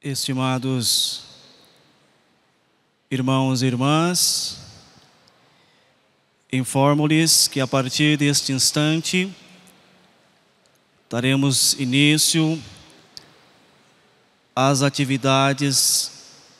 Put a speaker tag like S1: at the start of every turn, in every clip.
S1: Estimados irmãos e irmãs, informo-lhes que a partir deste instante daremos início às atividades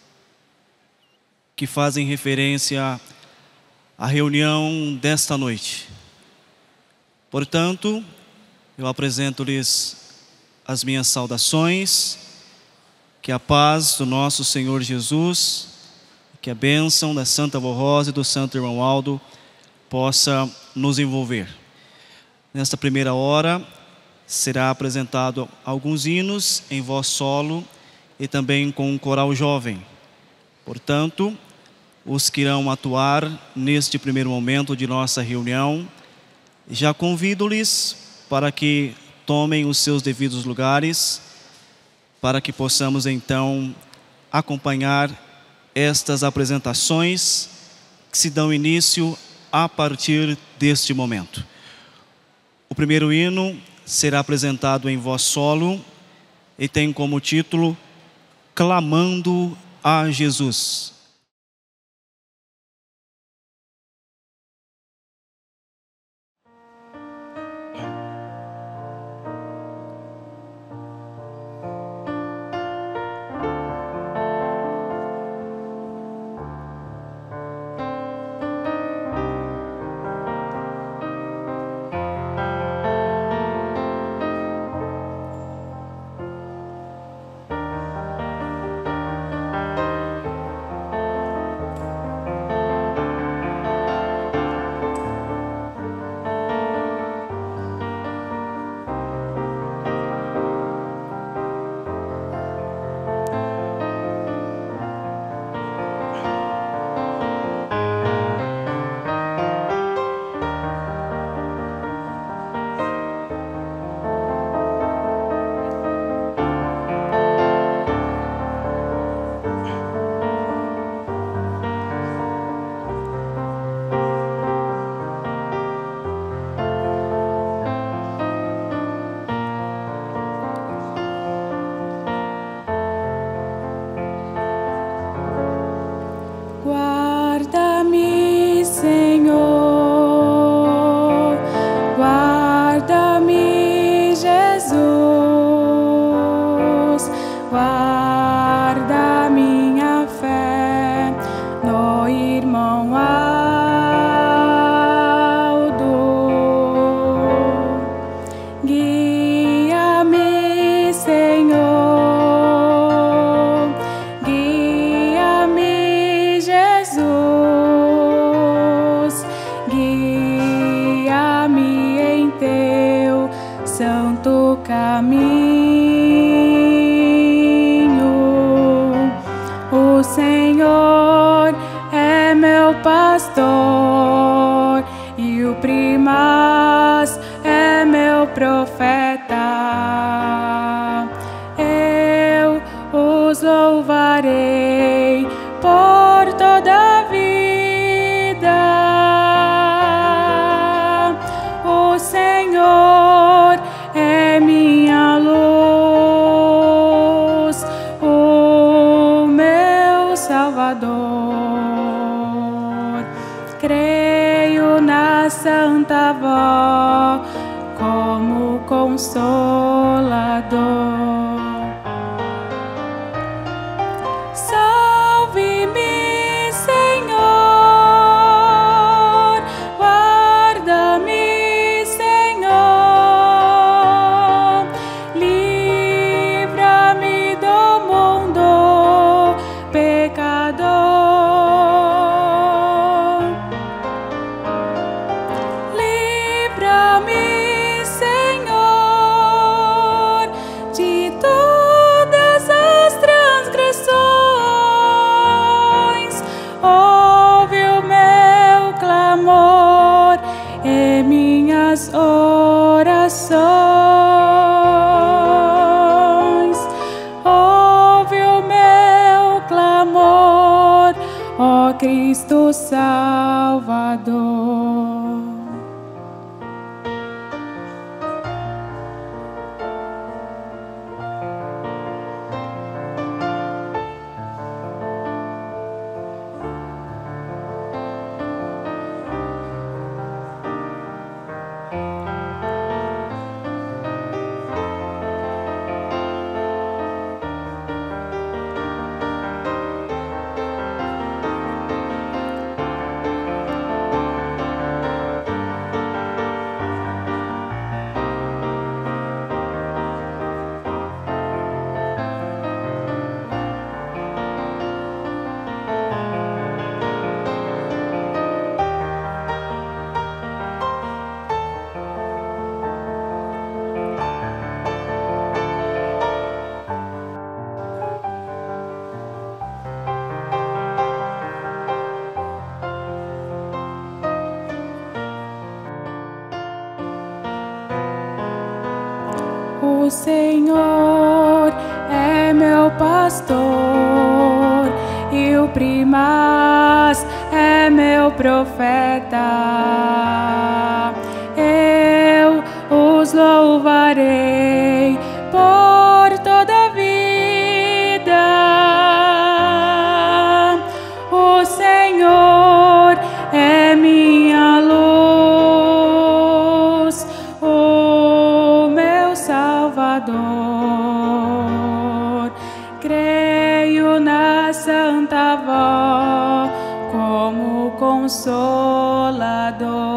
S1: que fazem referência à reunião desta noite. Portanto, eu apresento-lhes as minhas saudações. Que a paz do nosso Senhor Jesus, que a bênção da Santa Avó Rosa e do Santo Irmão Aldo possa nos envolver. Nesta primeira hora, será apresentado alguns hinos em voz solo e também com um coral jovem. Portanto, os que irão atuar neste primeiro momento de nossa reunião, já convido-lhes para que tomem os seus devidos lugares, para que possamos então acompanhar estas apresentações que se dão início a partir deste momento. O primeiro hino será apresentado em voz solo e tem como título Clamando a Jesus.
S2: Cristo Salvador. O Senhor é meu pastor e o primaz é meu profeta. Eu os louvarei por toda a vida. O Senhor é minha luz, o meu Salvador. Creio na Santa Voz como Consolador.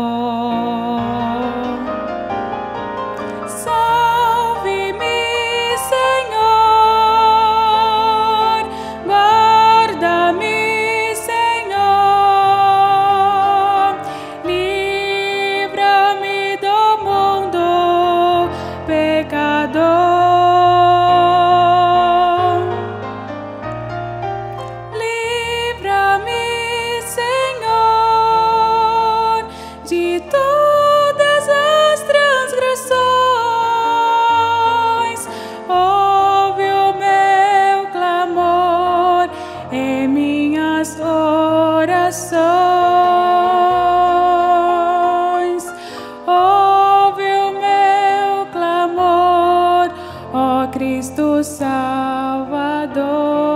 S2: Cristo Salvador,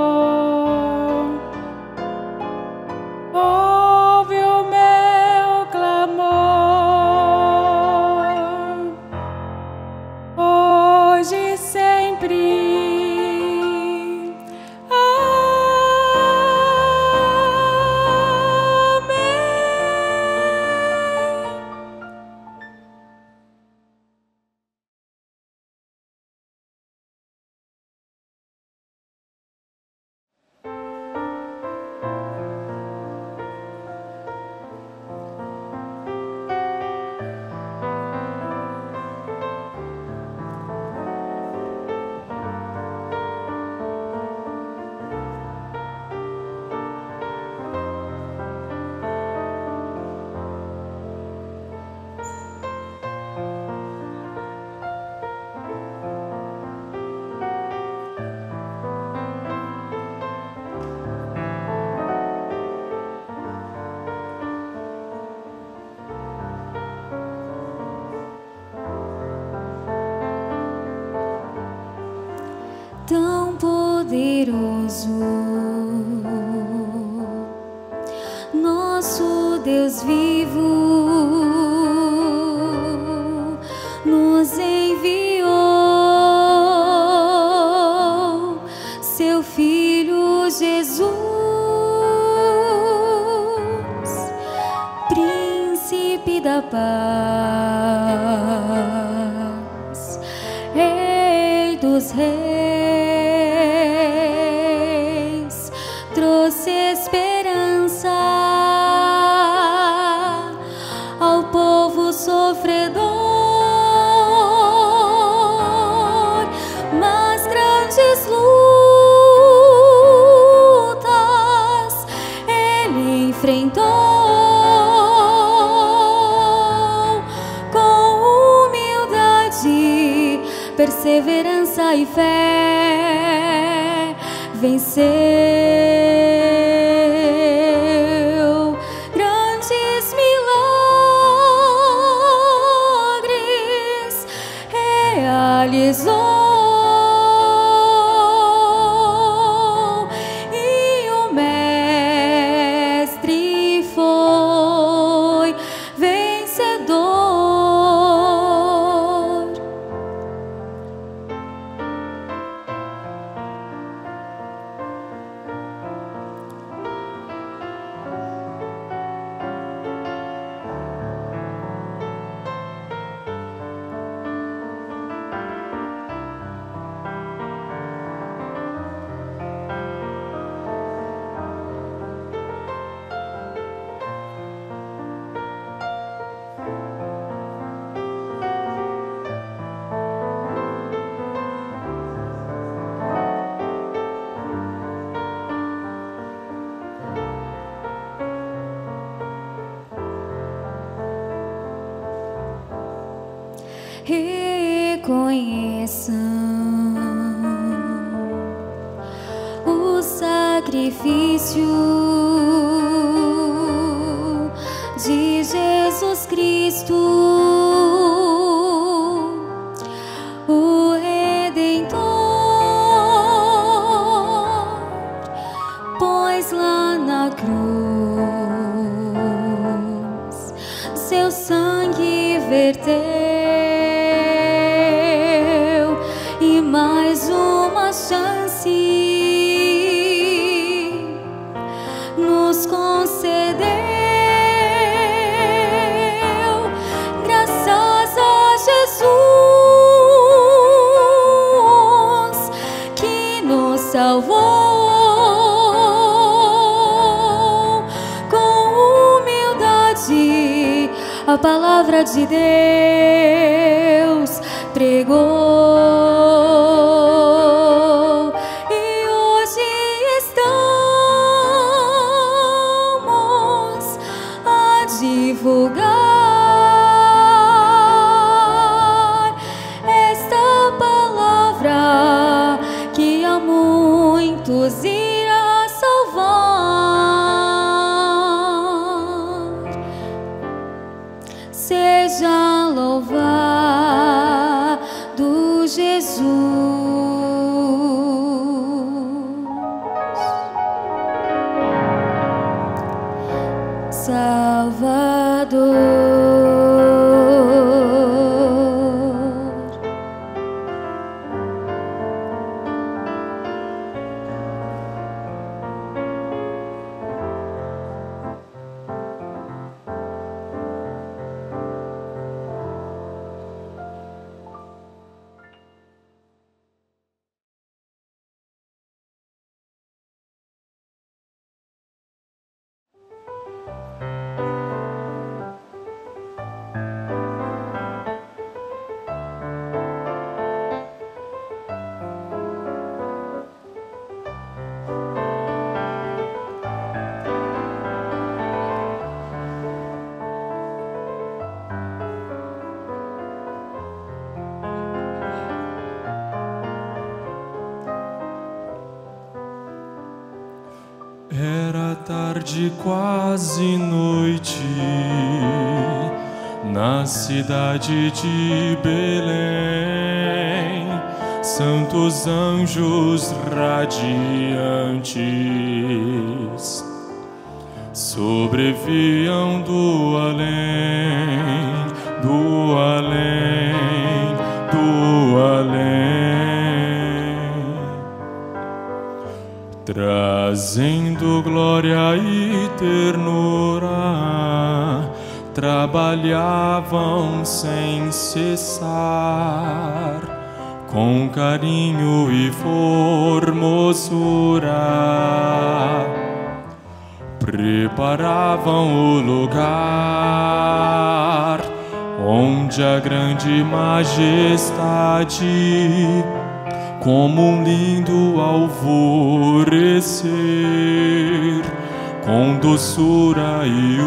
S2: ouve o meu clamor, hoje e sempre.
S3: Tão poderoso, nosso Deus vivo, nos enviou seu Filho Jesus, Príncipe da paz, Rei dos reis. Trouxe esperança ao povo sofredor, mas grandes lutas ele enfrentou com humildade, perseverança e fé. Venceu grandes milagres, realizou, e o Mestre foi vencedor. Reconheço remissão. O sacrifício de Jesus Cristo, o Redentor, pois lá na cruz seu sangue verteu, e mais uma chance nos concedeu. Graças a Jesus que nos salvou. Com humildade a palavra de Deus pregou, e hoje estamos a divulgar esta palavra que a muitos irá salvar. Seja louvado Jesus, Salvador.
S4: Era tarde, quase noite, na cidade de Belém. Santos anjos radiantes sobreviam do além, do além, do além, trazendo glória e ternura, trabalhavam sem cessar, com carinho e formosura, preparavam o lugar onde a grande majestade, como um lindo alvorecer, com doçura e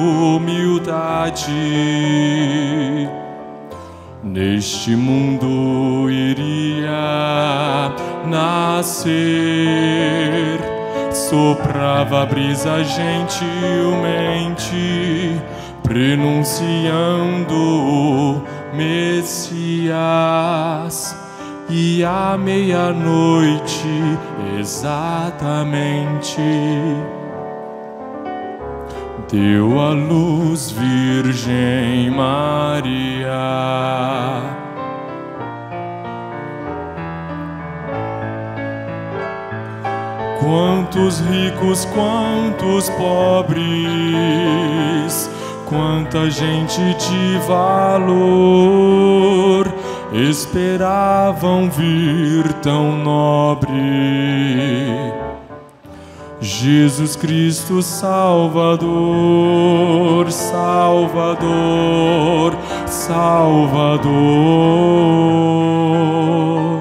S4: humildade, neste mundo iria nascer. Soprava a brisa gentilmente, prenunciando o Messias. E à meia-noite, exatamente, deu à luz Virgem Maria. Quantos ricos, quantos pobres, quanta gente de valor esperavam vir tão nobre. Jesus Cristo Salvador, Salvador, Salvador.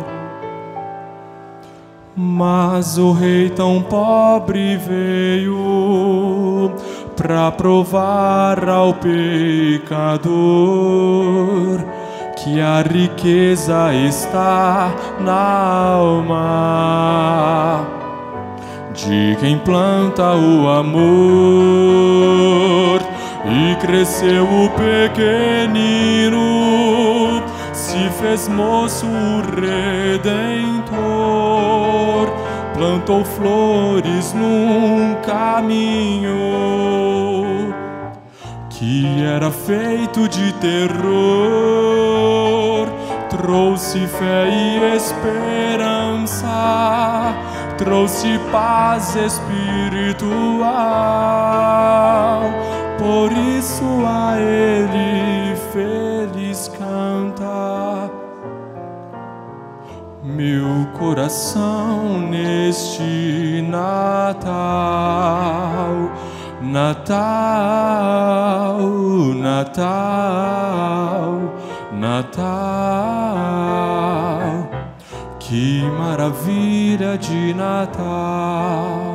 S4: Mas o rei tão pobre veio pra provar ao pecador que a riqueza está na alma de quem planta o amor. E cresceu o pequenino, se fez moço o Redentor, plantou flores num caminho que era feito de terror. Trouxe fé e esperança, trouxe paz espiritual. Por isso a Ele feliz canta meu coração neste Natal. Natal, Natal, Natal, que maravilha de Natal.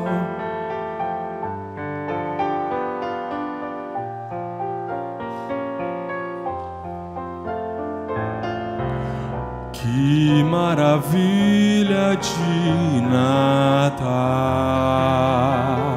S4: Que maravilha de Natal.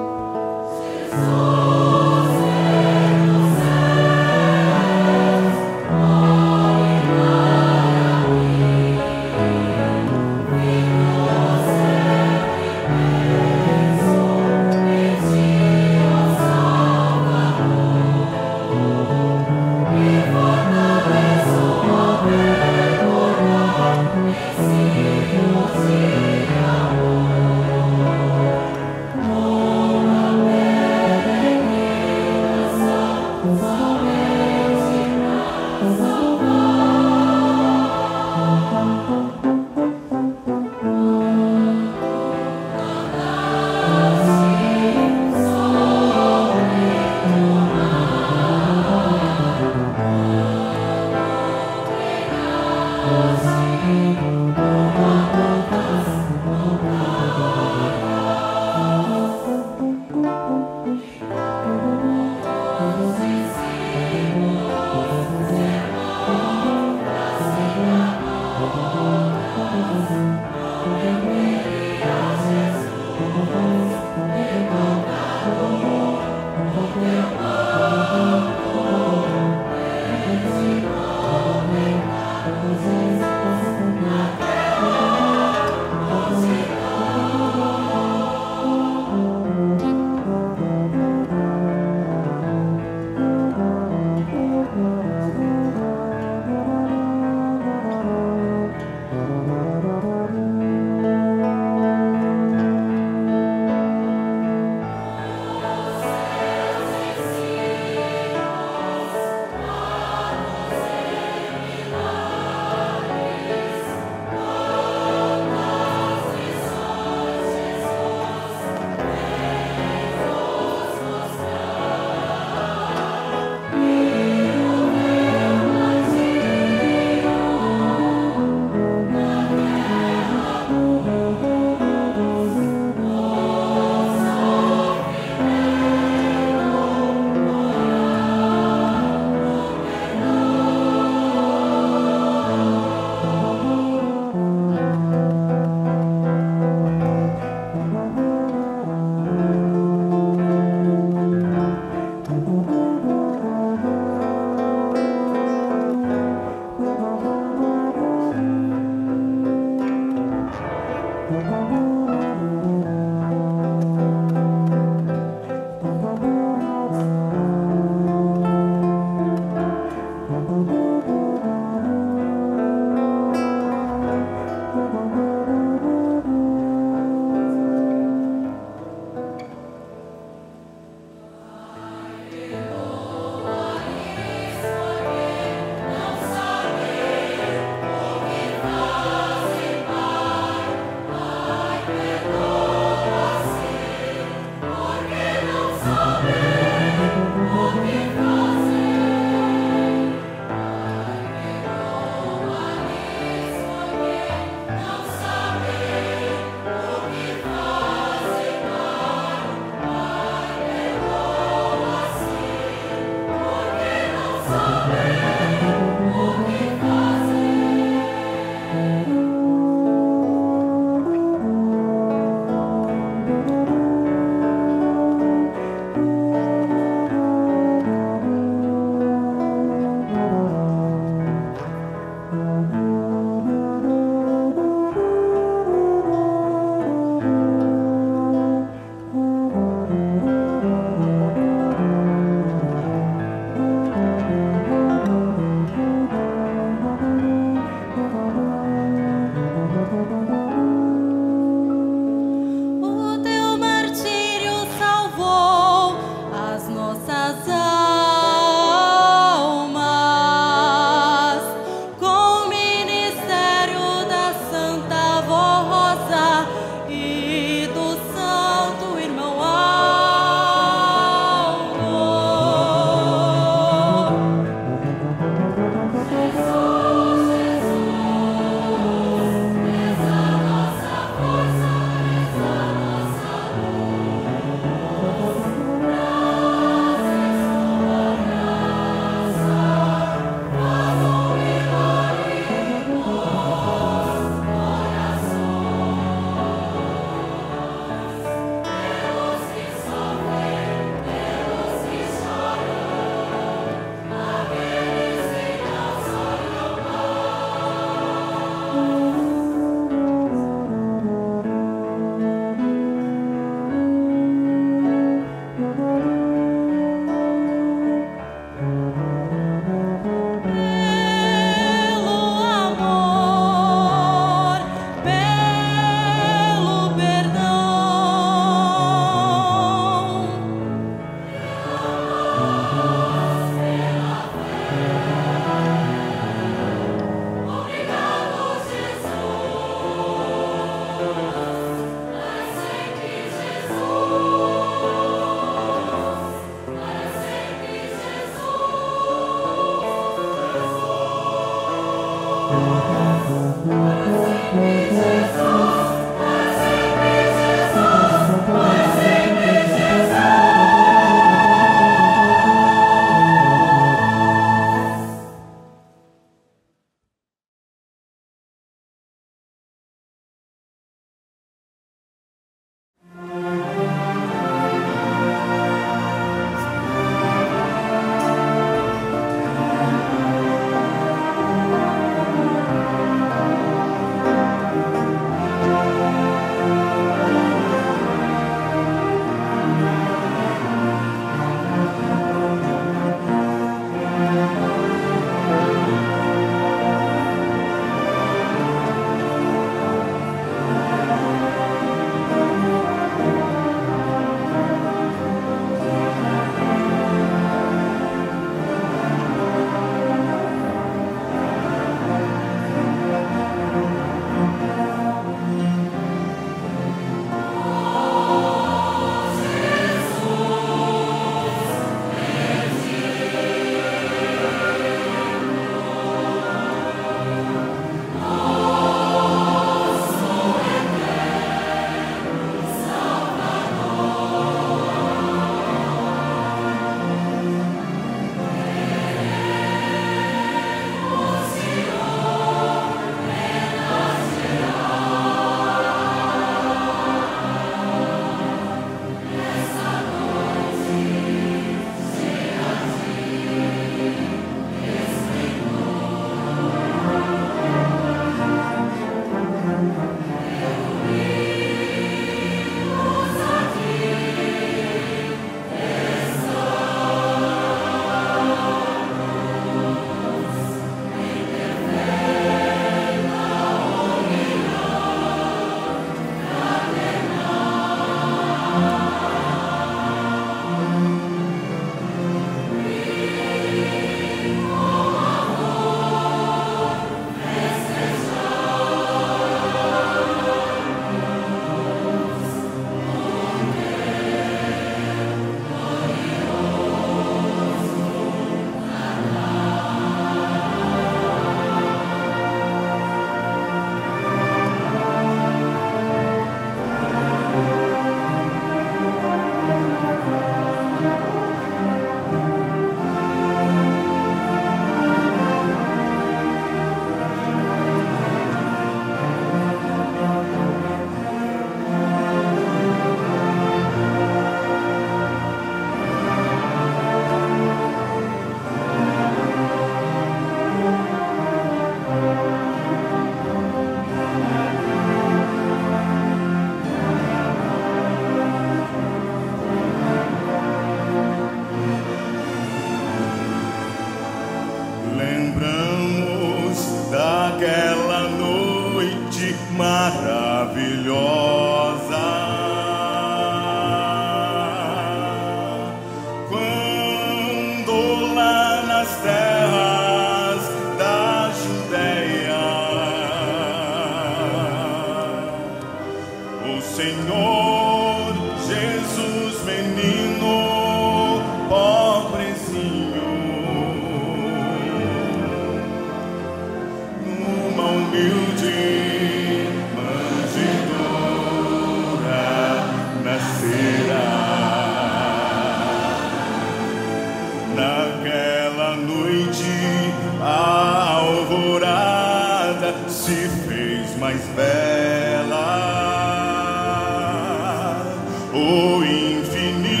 S5: o infinito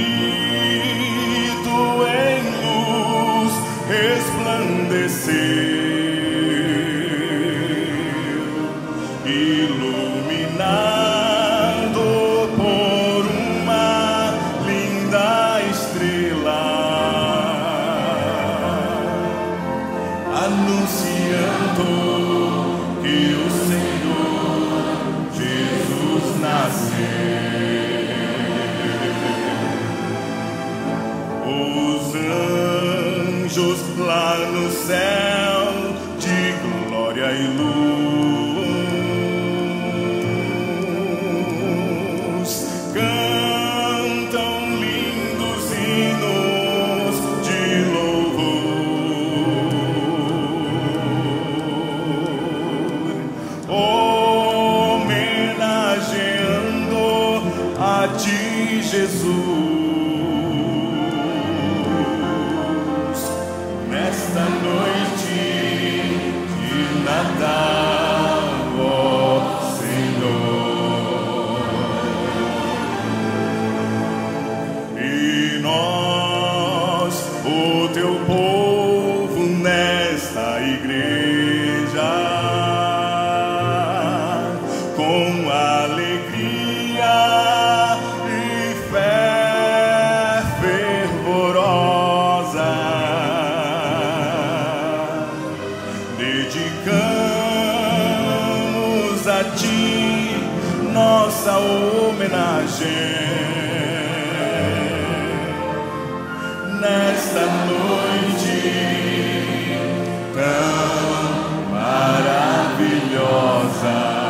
S5: em luz resplandeceu, iluminado por uma linda estrela, anunciando que o Senhor Jesus nasceu. Os anjos lá no céu de glória e luz cantam lindos hinos de louvor, homenageando a ti, Jesus. Nesta noite de Natal, ó Senhor, e nós, o teu povo, nesta igreja, com alegria e fé fervorosa, dedicamos a ti nossa homenagem nesta noite tão maravilhosa.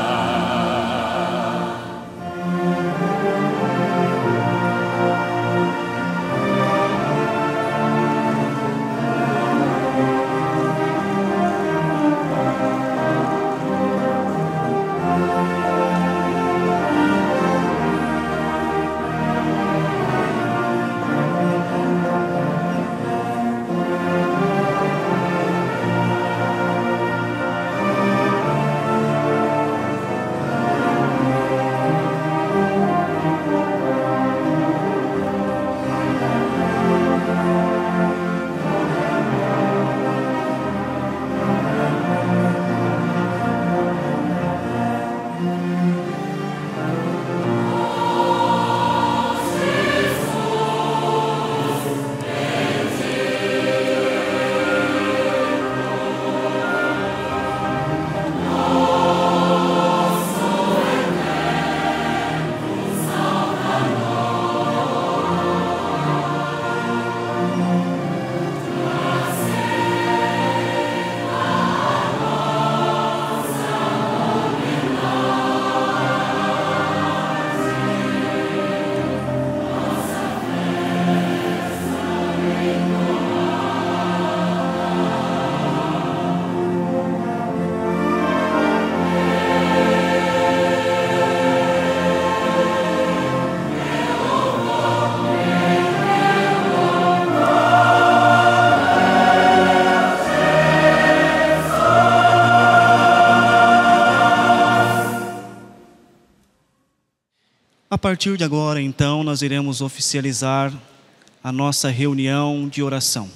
S1: A partir de agora, então, nós iremos oficializar a nossa reunião de oração.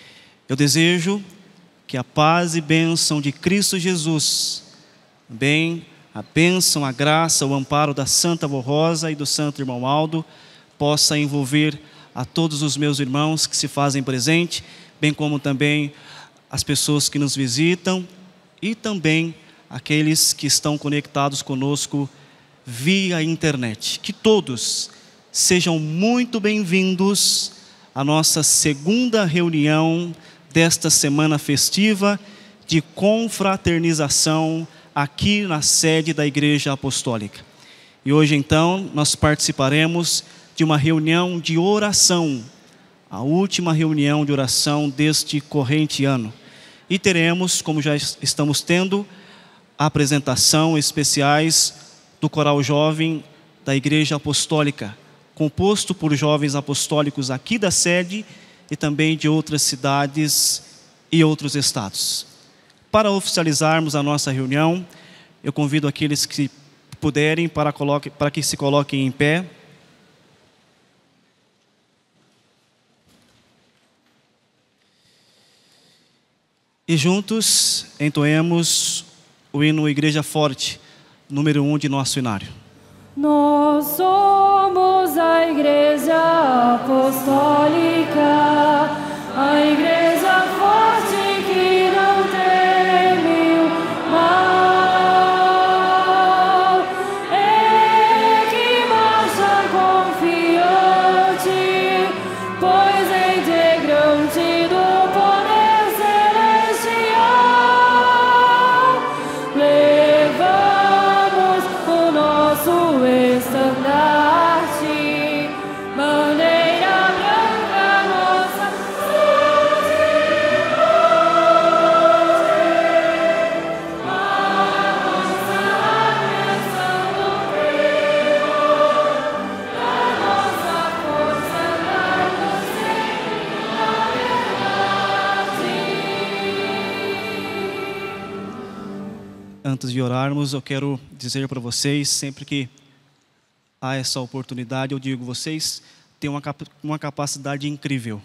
S1: Eu desejo que a paz e bênção de Cristo Jesus, bem, a bênção, a graça, o amparo da Santa Avó Rosa e do Santo Irmão Aldo possa envolver a todos os meus irmãos que se fazem presente, bem como também as pessoas que nos visitam e também aqueles que estão conectados conosco via internet. Que todos sejam muito bem-vindos à nossa segunda reunião desta semana festiva de confraternização aqui na sede da Igreja Apostólica. E hoje, então, nós participaremos de uma reunião de oração, a última reunião de oração deste corrente ano. E teremos, como já estamos tendo, apresentação especiais do Coral Jovem da Igreja Apostólica, composto por jovens apostólicos aqui da sede e também de outras cidades e outros estados. Para oficializarmos a nossa reunião, eu convido aqueles que puderem para que se coloquem em pé E juntos entoemos o hino Igreja Forte, número 1 de nosso inário.
S2: Nós somos a Igreja Apostólica, a Igreja forte que não teme o mal, e que marcha confiante, pois é integrante do poder celestial. Levamos o nosso estandarte, bandeira branca, nossa sorte, a nossa atenção do Cristo, a nossa força andar sempre na verdade.
S1: Antes de orarmos, eu quero dizer para vocês, sempre que há essa oportunidade, eu digo, vocês têm uma capacidade incrível.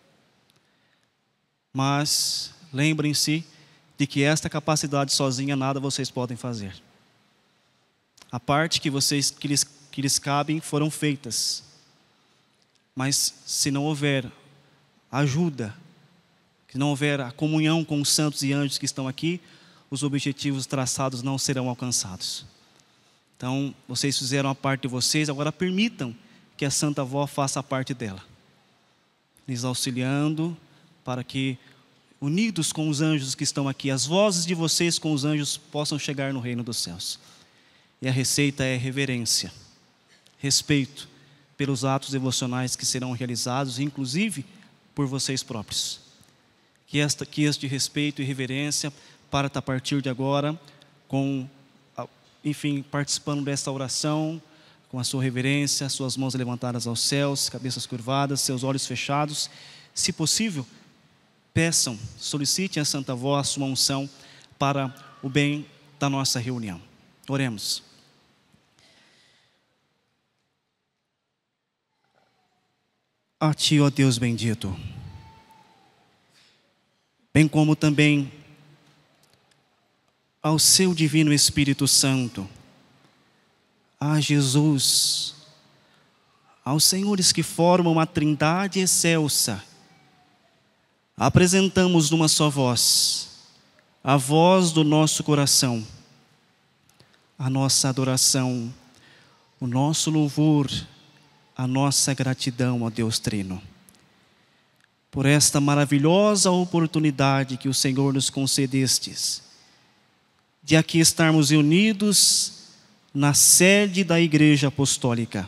S1: Mas lembrem-se de que esta capacidade sozinha nada vocês podem fazer. A parte que lhes cabem foram feitas. Mas se não houver ajuda, se não houver a comunhão com os santos e anjos que estão aqui, os objetivos traçados não serão alcançados. Então, vocês fizeram a parte de vocês, agora permitam que a Santa Avó faça a parte dela, lhes auxiliando para que, unidos com os anjos que estão aqui, as vozes de vocês com os anjos possam chegar no reino dos céus. E a receita é reverência, respeito pelos atos devocionais que serão realizados, inclusive por vocês próprios. Que este respeito e reverência parta a partir de agora, participando desta oração, com a sua reverência, suas mãos levantadas aos céus, cabeças curvadas, seus olhos fechados. Se possível, peçam, solicitem a Santa Avó a sua unção para o bem da nossa reunião. Oremos. A Ti, ó Deus bendito, bem como também ao seu divino Espírito Santo, a Jesus, aos senhores que formam a Trindade excelsa, apresentamos numa só voz, a voz do nosso coração, a nossa adoração, o nosso louvor, a nossa gratidão, ó Deus Trino, por esta maravilhosa oportunidade que o Senhor nos concedestes, de aqui estarmos reunidos na sede da Igreja Apostólica,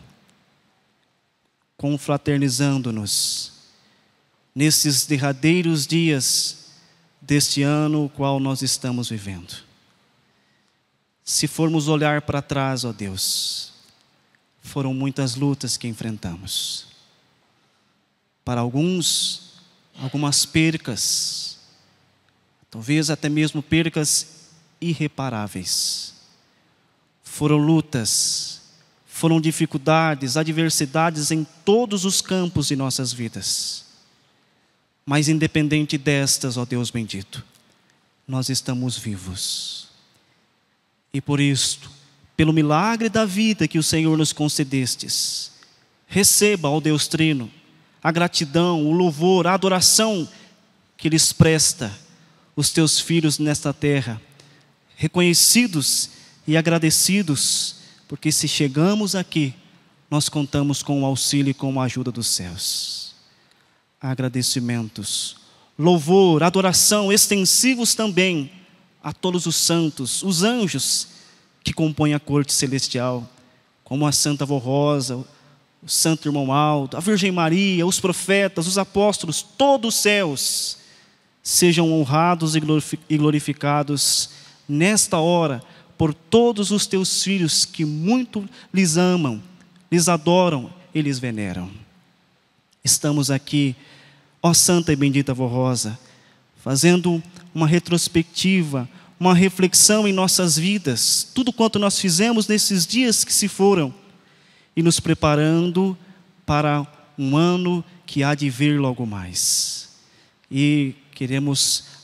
S1: confraternizando-nos nesses derradeiros dias deste ano o qual nós estamos vivendo. Se formos olhar para trás, ó Deus, foram muitas lutas que enfrentamos. Para alguns, algumas percas, talvez até mesmo percas irreparáveis. Foram lutas, foram dificuldades, adversidades em todos os campos de nossas vidas. Mas independente destas, ó Deus bendito, nós estamos vivos. E por isto, pelo milagre da vida que o Senhor nos concedestes, receba, ó Deus Trino, a gratidão, o louvor, a adoração que lhes presta os teus filhos nesta terra, reconhecidos e agradecidos, porque se chegamos aqui, nós contamos com o auxílio e com a ajuda dos céus. Agradecimentos, louvor, adoração extensivos também a todos os santos, os anjos que compõem a corte celestial, como a Santa Avó Rosa, o Santo Irmão Aldo, a Virgem Maria, os profetas, os apóstolos, todos os céus, sejam honrados e glorificados nesta hora, por todos os teus filhos que muito lhes amam, lhes adoram e lhes veneram. Estamos aqui, ó Santa e Bendita Avó Rosa, fazendo uma retrospectiva, uma reflexão em nossas vidas, tudo quanto nós fizemos nesses dias que se foram, e nos preparando para um ano que há de vir logo mais. E queremos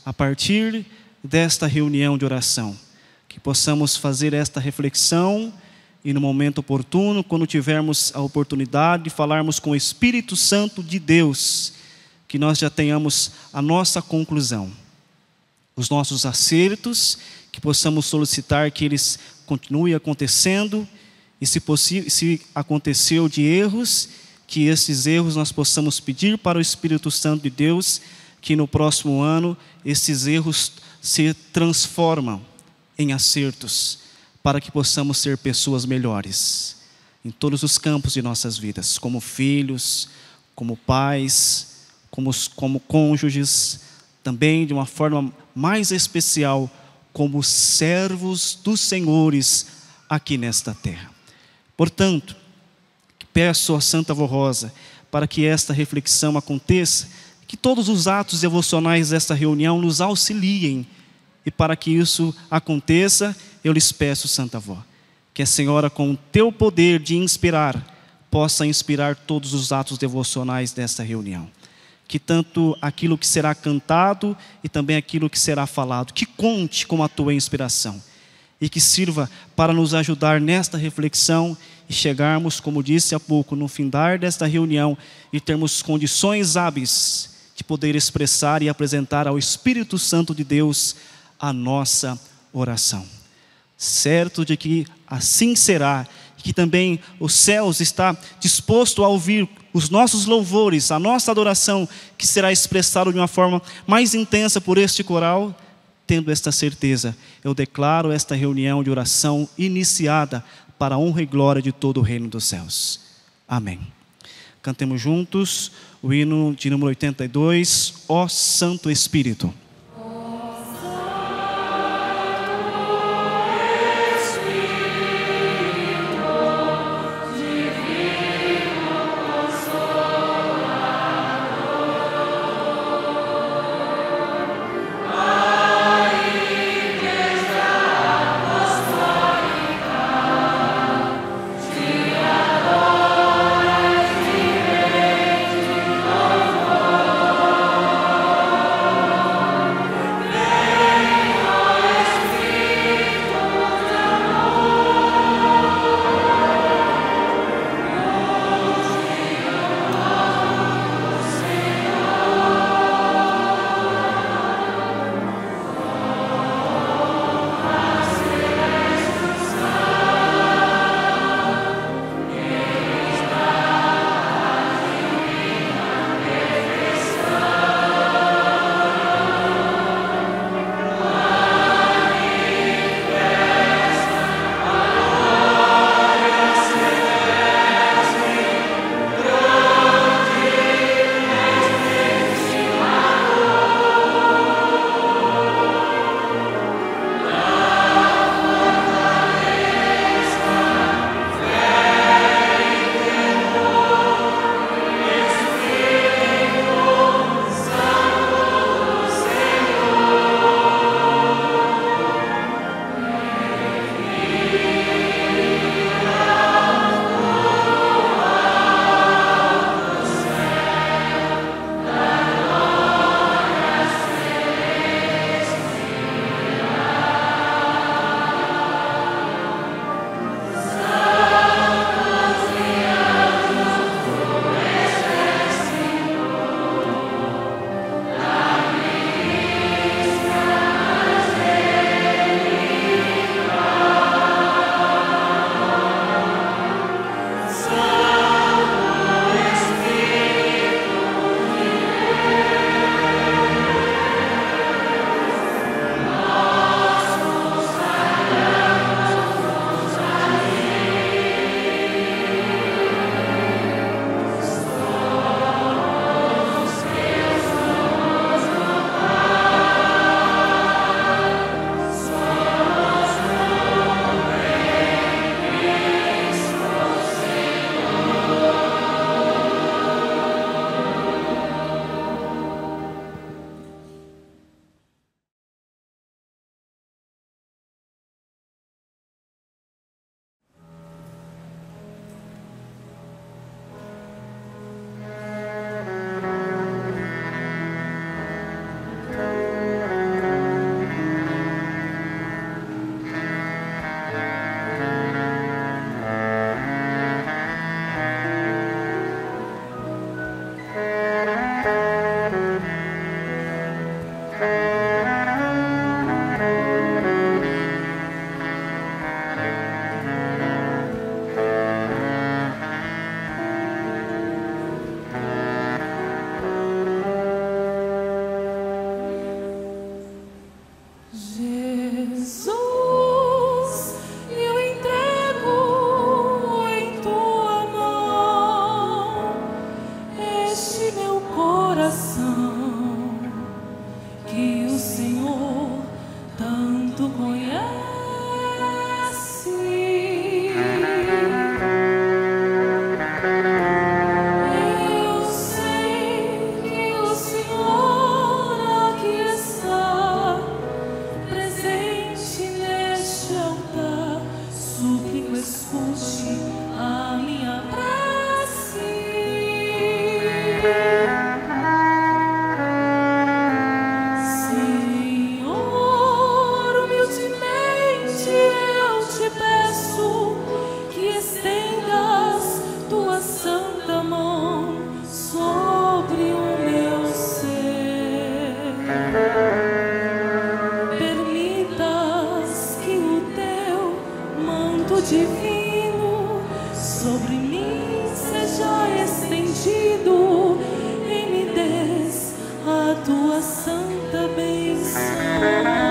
S1: a partir desta reunião de oração, que possamos fazer esta reflexão e no momento oportuno, quando tivermos a oportunidade de falarmos com o Espírito Santo de Deus, que nós já tenhamos a nossa conclusão, os nossos acertos, que possamos solicitar que eles continuem acontecendo, e se aconteceu de erros, que esses erros nós possamos pedir para o Espírito Santo de Deus, que no próximo ano esses erros se transformam em acertos, para que possamos ser pessoas melhores, em todos os campos de nossas vidas, como filhos, como pais, como cônjuges, também de uma forma mais especial, como servos dos senhores aqui nesta terra. Portanto, peço a Santa Avó Rosa, para que esta reflexão aconteça, que todos os atos devocionais desta reunião nos auxiliem, e para que isso aconteça, eu lhes peço, Santa Avó, que a Senhora, com o teu poder de inspirar, possa inspirar todos os atos devocionais desta reunião. Que tanto aquilo que será cantado e também aquilo que será falado, que conte com a tua inspiração e que sirva para nos ajudar nesta reflexão e chegarmos, como disse há pouco, no findar desta reunião e termos condições hábeis de poder expressar e apresentar ao Espírito Santo de Deus a nossa oração. Certo de que assim será, e que também os céus está disposto a ouvir os nossos louvores, a nossa adoração, que será expressado de uma forma mais intensa por este coral. Tendo esta certeza, eu declaro esta reunião de oração iniciada para a honra e glória de todo o reino dos céus. Amém. Cantemos juntos o hino de número 82, Ó Santo Espírito.
S2: pedido e me des a tua santa bênção.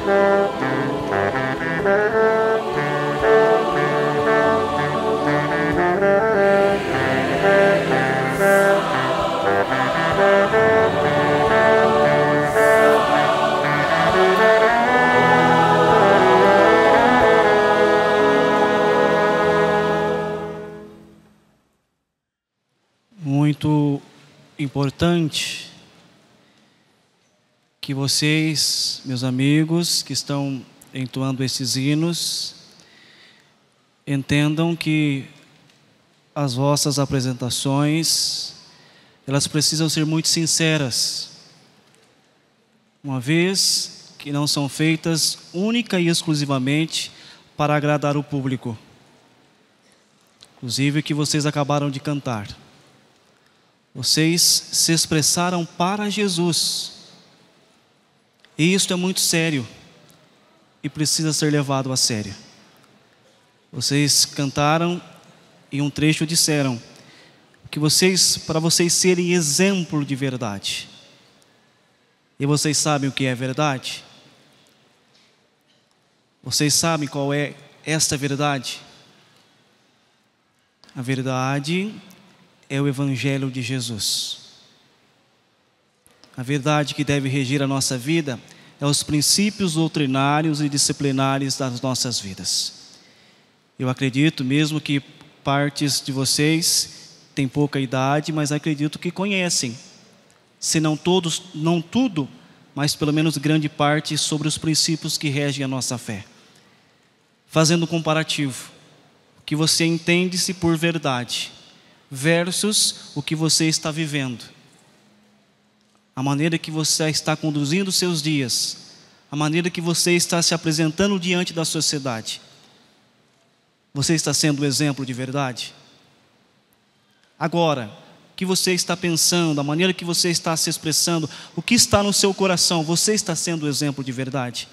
S1: Muito importante que vocês, meus amigos, que estão entoando esses hinos, entendam que as vossas apresentações, elas precisam ser muito sinceras, uma vez que não são feitas única e exclusivamente para agradar o público, inclusive o que vocês acabaram de cantar. Vocês se expressaram para Jesus. E isto é muito sério e precisa ser levado a sério. Vocês cantaram e um trecho disseram que para vocês serem exemplo de verdade. E vocês sabem o que é verdade? Vocês sabem qual é esta verdade? A verdade é o Evangelho de Jesus. A verdade que deve regir a nossa vida é os princípios doutrinários e disciplinares das nossas vidas. Eu acredito, mesmo que partes de vocês têm pouca idade, mas acredito que conhecem, se não todos, não tudo, mas pelo menos grande parte sobre os princípios que regem a nossa fé. Fazendo um comparativo, o que você entende-se por verdade versus o que você está vivendo. A maneira que você está conduzindo os seus dias, a maneira que você está se apresentando diante da sociedade. Você está sendo um exemplo de verdade? Agora, o que você está pensando, a maneira que você está se expressando, o que está no seu coração, você está sendo um exemplo de verdade?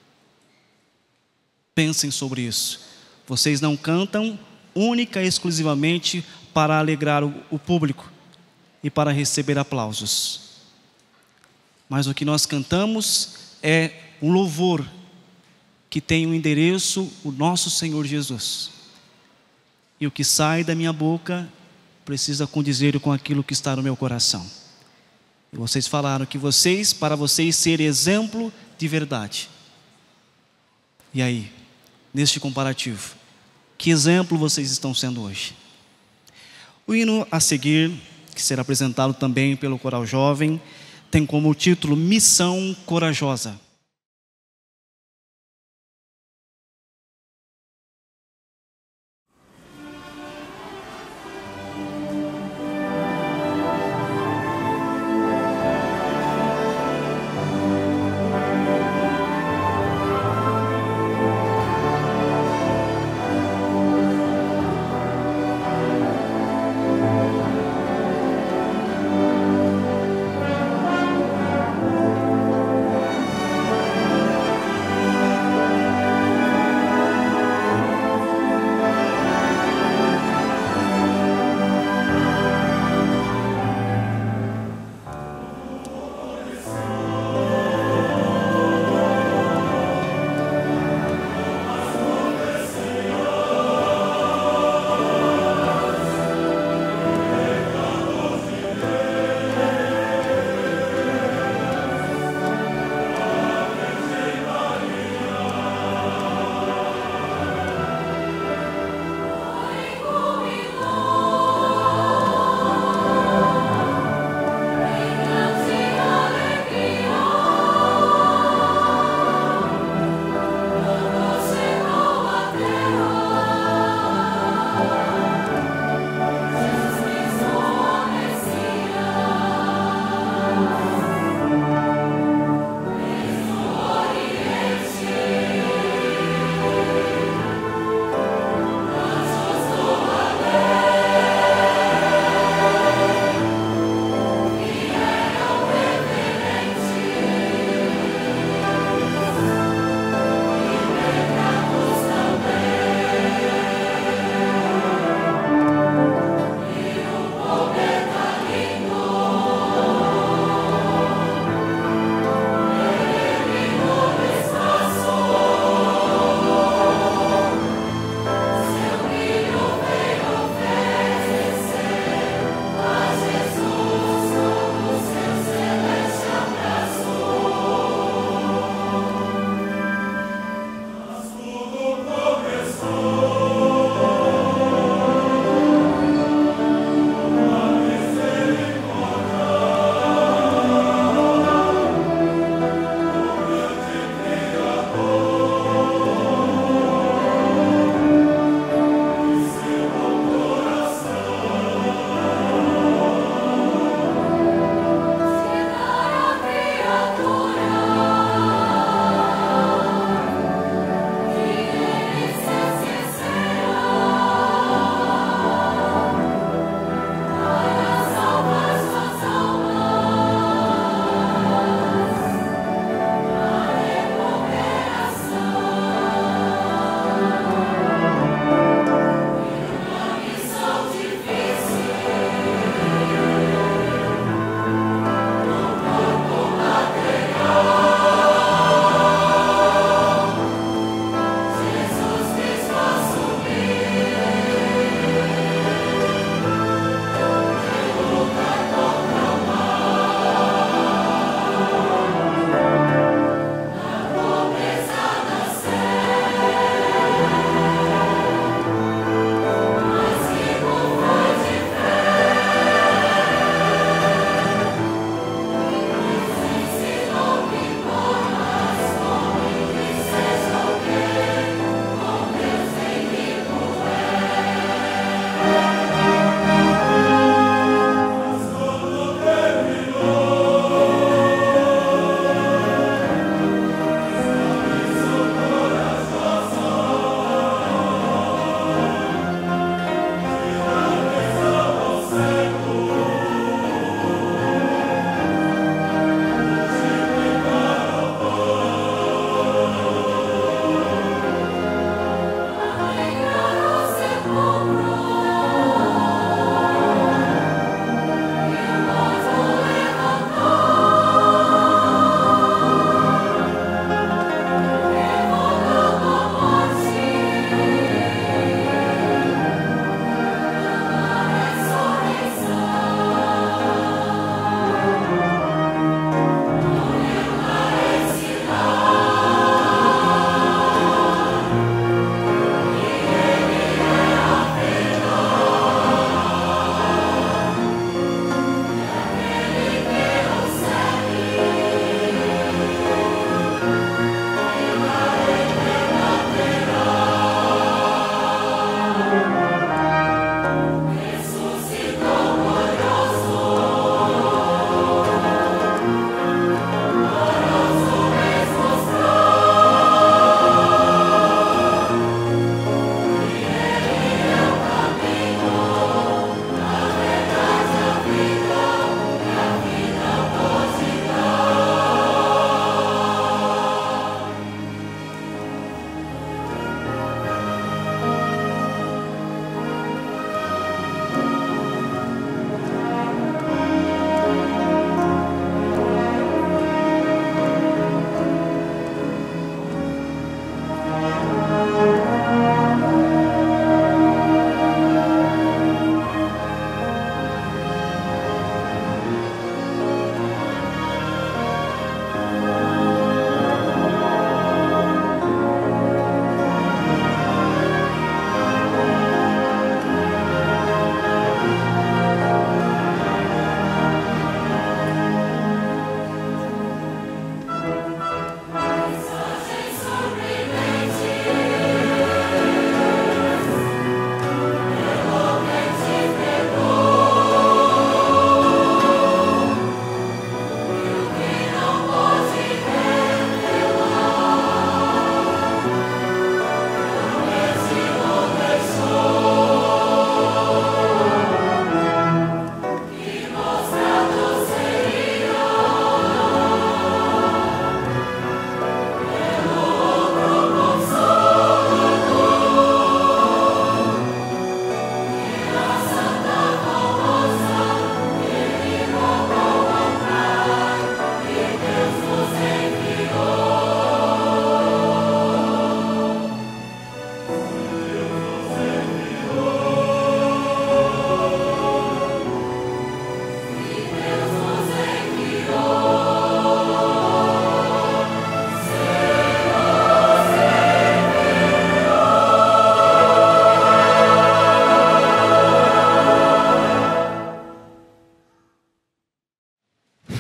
S1: Pensem sobre isso. Vocês não cantam única e exclusivamente para alegrar o público e para receber aplausos. Mas o que nós cantamos é um louvor que tem o endereço, o nosso Senhor Jesus. E o que sai da minha boca precisa condizer com aquilo que está no meu coração. E vocês falaram que para vocês serem exemplo de verdade. E aí, neste comparativo, que exemplo vocês estão sendo hoje? O hino a seguir, que será apresentado também pelo Coral Jovem, tem como título Missão Corajosa.
S6: Música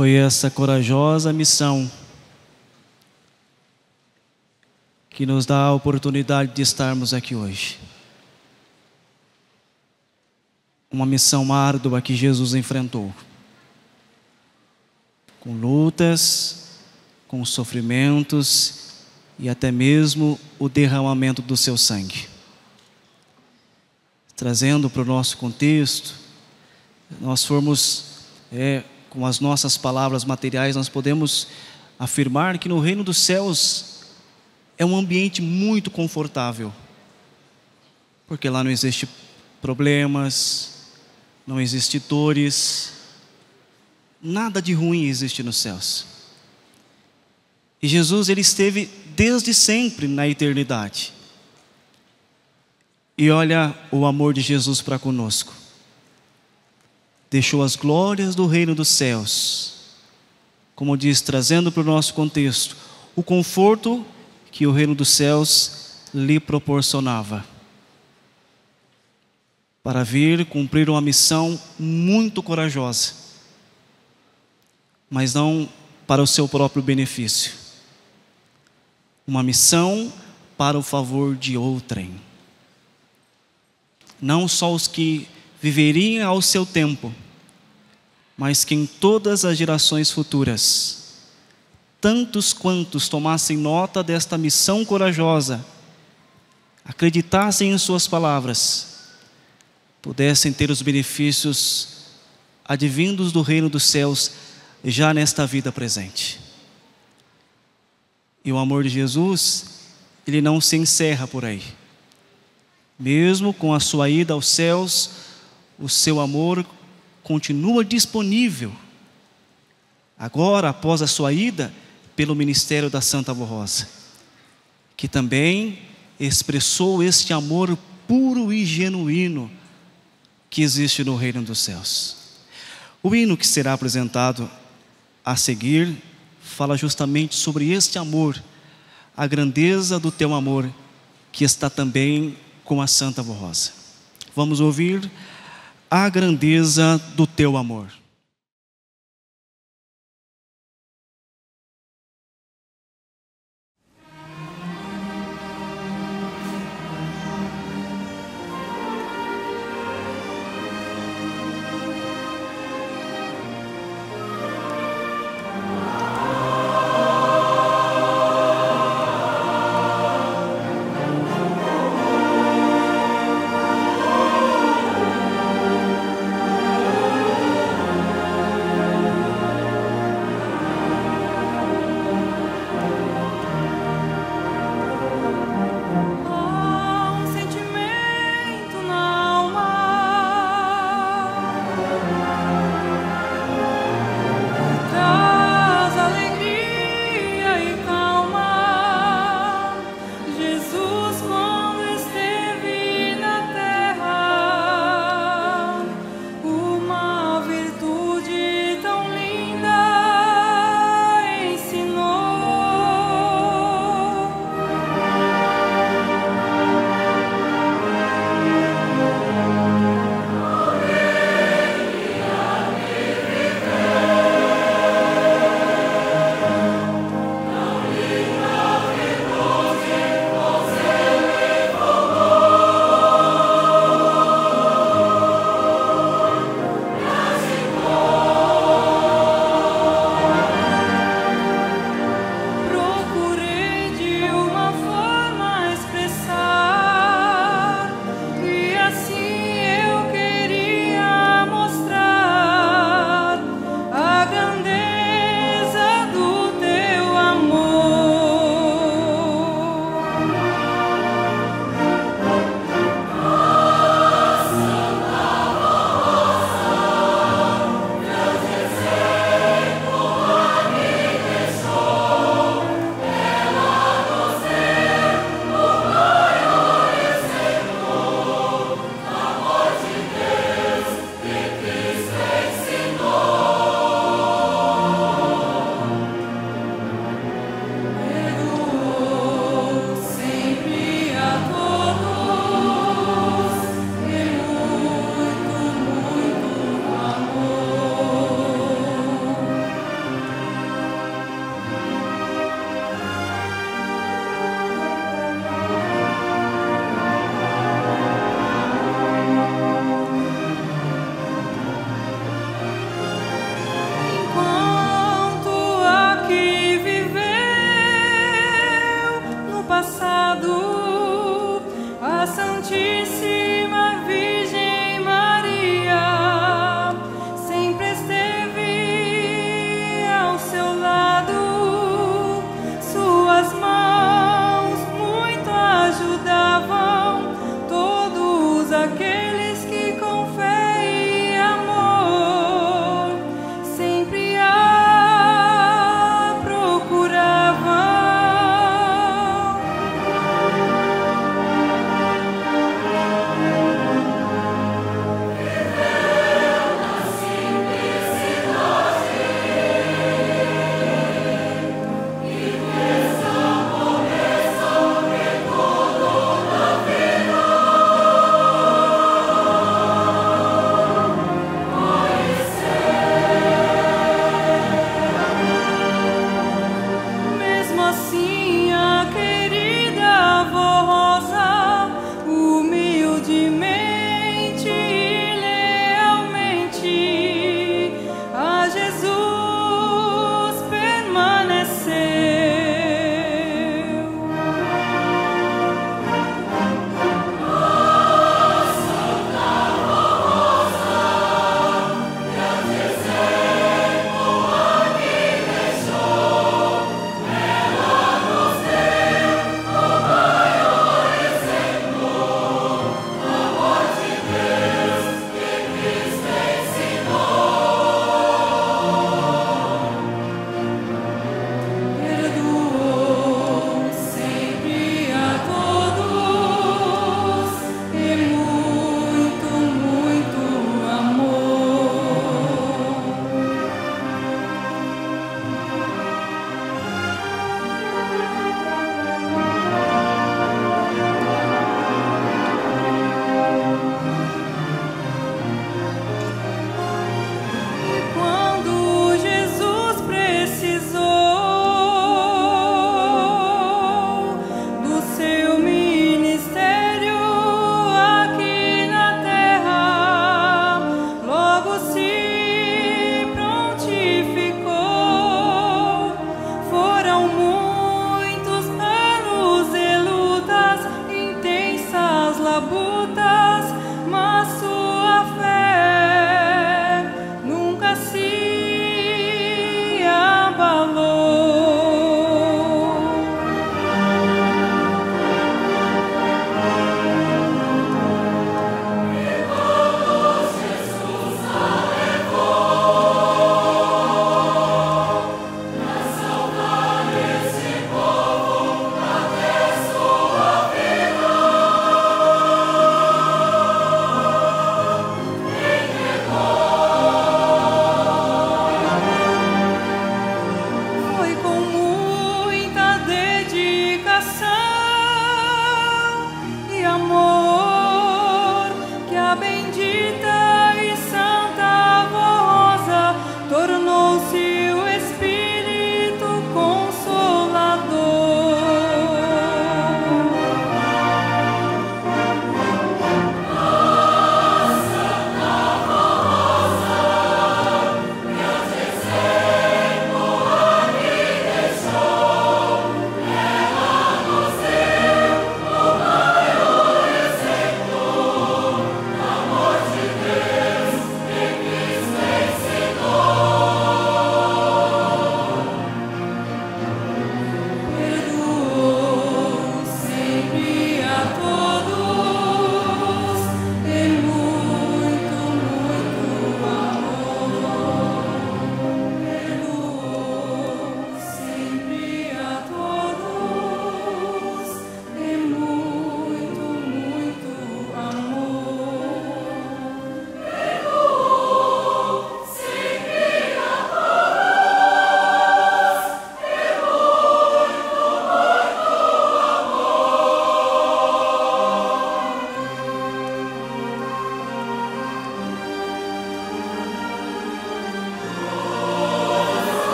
S1: Foi essa corajosa missão que nos dá a oportunidade de estarmos aqui hoje. Uma missão árdua que Jesus enfrentou, com lutas, com sofrimentos e até mesmo o derramamento do seu sangue. Trazendo para o nosso contexto, nós formos com as nossas palavras materiais, nós podemos afirmar que no reino dos céus é um ambiente muito confortável, porque lá não existe problemas, não existe dores, nada de ruim existe nos céus. E Jesus, ele esteve desde sempre na eternidade. E olha o amor de Jesus para conosco. Deixou as glórias do reino dos céus, como diz, trazendo para o nosso contexto, o conforto que o reino dos céus lhe proporcionava, para vir cumprir uma missão muito corajosa, mas não para o seu próprio benefício. Uma missão para o favor de outrem. Não só os que viveriam ao seu tempo, mas que em todas as gerações futuras, tantos quantos tomassem nota desta missão corajosa, acreditassem em suas palavras, pudessem ter os benefícios advindos do reino dos céus já nesta vida presente. E o amor de Jesus, ele não se encerra por aí. Mesmo com a sua ida aos céus, o seu amor continua disponível. Agora, após a sua ida, pelo ministério da Santa Borrosa, que também expressou este amor puro e genuíno que existe no reino dos céus. O hino que será apresentado a seguir fala justamente sobre este amor, a grandeza do teu amor, que está também com a Santa Borrosa. Vamos ouvir a grandeza do teu amor.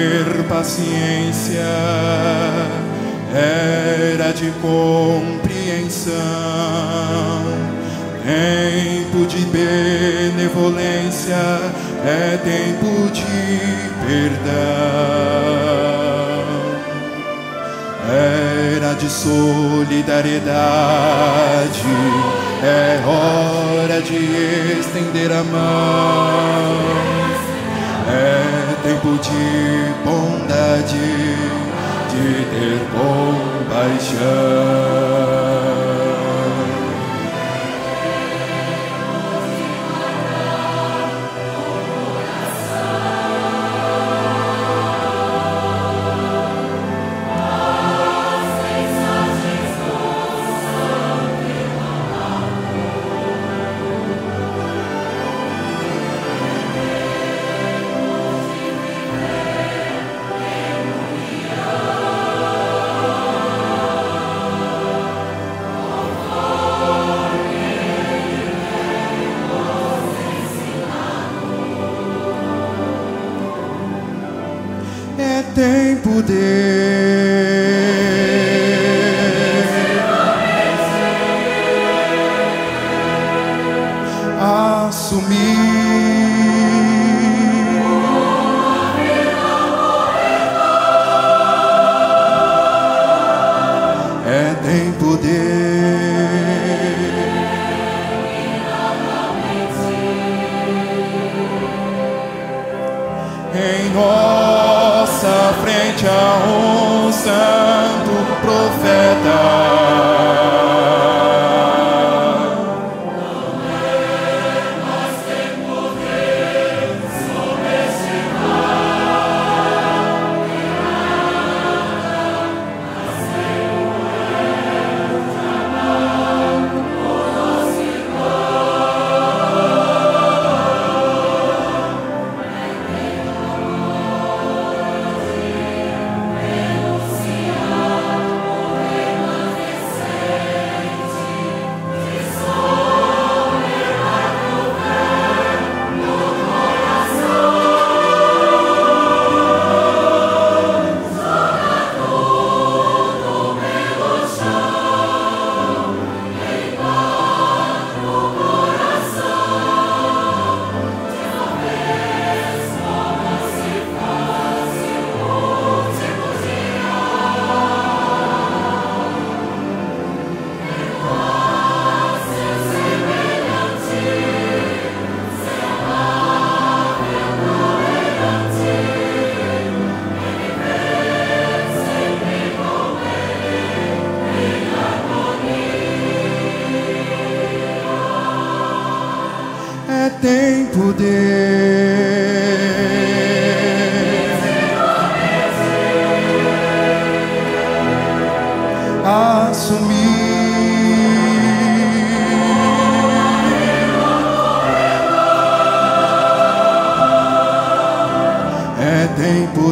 S4: ter paciência, era de compreensão, tempo de benevolência, é tempo de perdão, era de solidariedade, é hora de estender a mão, é tempo de bondade, de ter compaixão. É tempo de assumir, é tempo em nossa frente a um santo profeta. É tempo de assumir, é tempo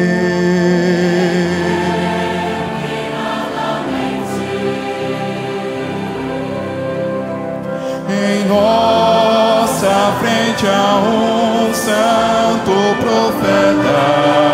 S4: em nossa frente a um santo profeta.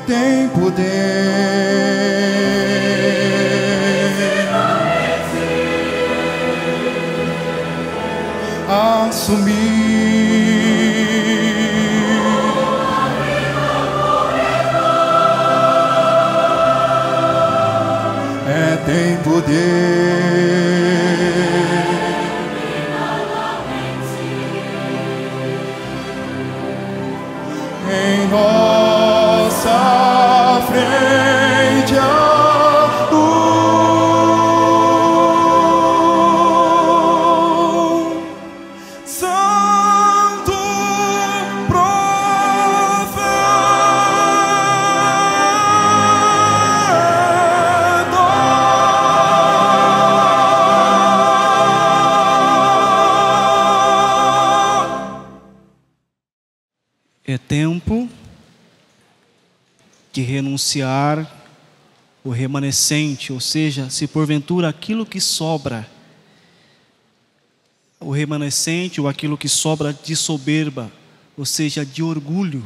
S4: tem poder. Assumir tem poder. Em nossa frente santo
S1: É tempo de renunciar o remanescente, ou seja, se porventura aquilo que sobra, o remanescente ou aquilo que sobra de soberba, ou seja, de orgulho,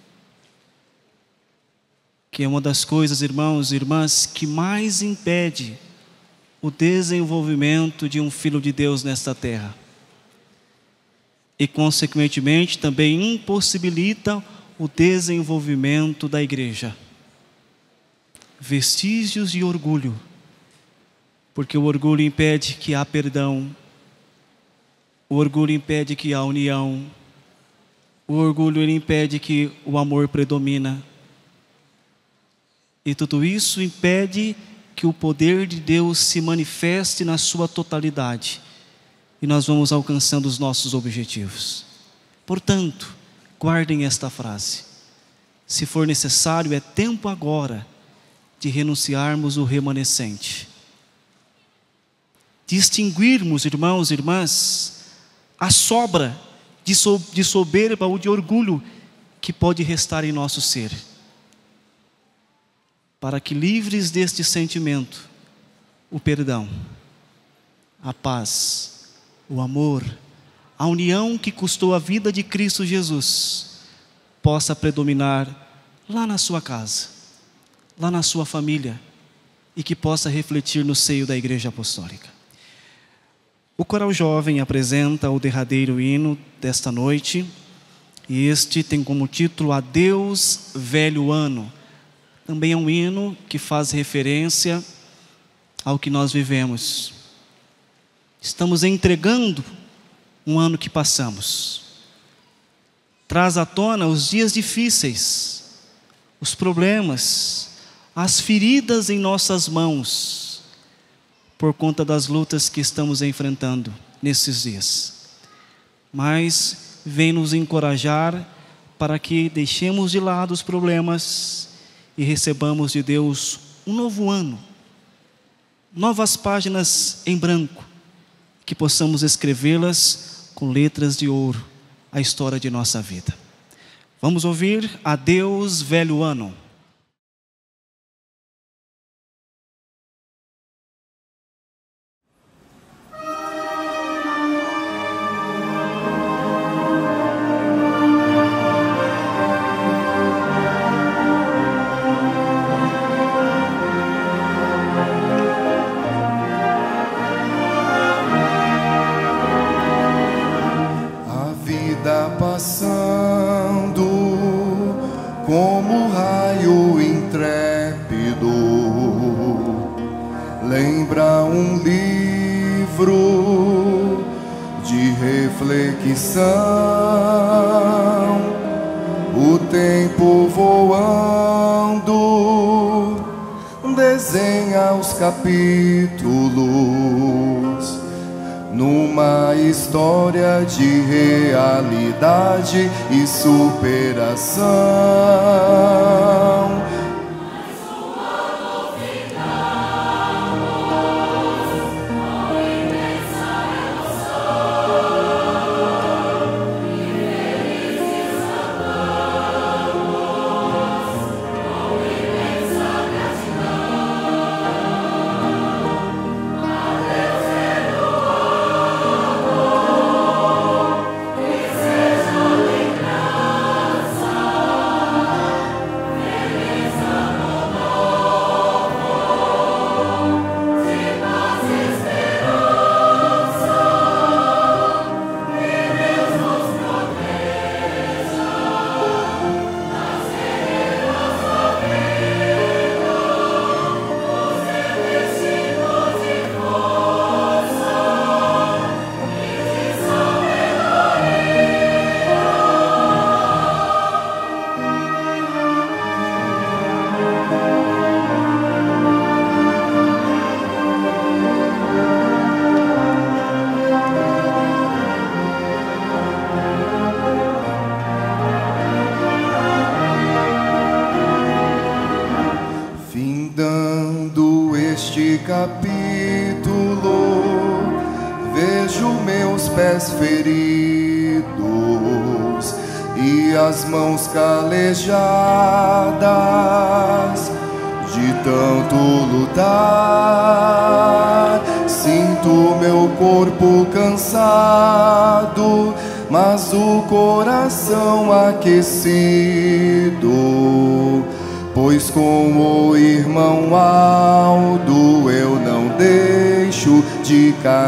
S1: que é uma das coisas, irmãos e irmãs, que mais impede o desenvolvimento de um filho de Deus nesta terra. E, consequentemente, também impossibilita o desenvolvimento da igreja. Vestígios de orgulho, porque o orgulho impede que há perdão, o orgulho impede que há união, o orgulho ele impede que o amor predomina. E tudo isso impede que o poder de Deus se manifeste na sua totalidade. E nós vamos alcançando os nossos objetivos. Portanto, guardem esta frase. Se for necessário, é tempo agora de renunciarmos o remanescente. Distinguirmos, irmãos e irmãs, a sobra de soberba ou de orgulho que pode restar em nosso ser. Para que, livres deste sentimento, o perdão, a paz, o amor, a união que custou a vida de Cristo Jesus, possa predominar lá na sua casa, lá na sua família, e que possa refletir no seio da Igreja Apostólica. O coral jovem apresenta o derradeiro hino desta noite, e este tem como título Adeus, Velho Ano. Também é um hino que faz referência ao que nós vivemos. Estamos entregando um ano que passamos. Traz à tona os dias difíceis, os problemas, as feridas em nossas mãos, por conta das lutas que estamos enfrentando nesses dias. Mas vem nos encorajar para que deixemos de lado os problemas e recebamos de Deus um novo ano, novas páginas em branco, que possamos escrevê-las com letras de ouro, a história de nossa vida. Vamos ouvir Adeus, Velho Ano.
S4: Passando como raio intrépido, lembra um livro de reflexão, o tempo voando desenha os capítulos numa história de realidade e superação. capítulo, vejo meus pés feridos e as mãos calejadas de tanto lutar. Sinto meu corpo cansado, mas o coração aquecido, pois com o irmão Aldo eu não deixo de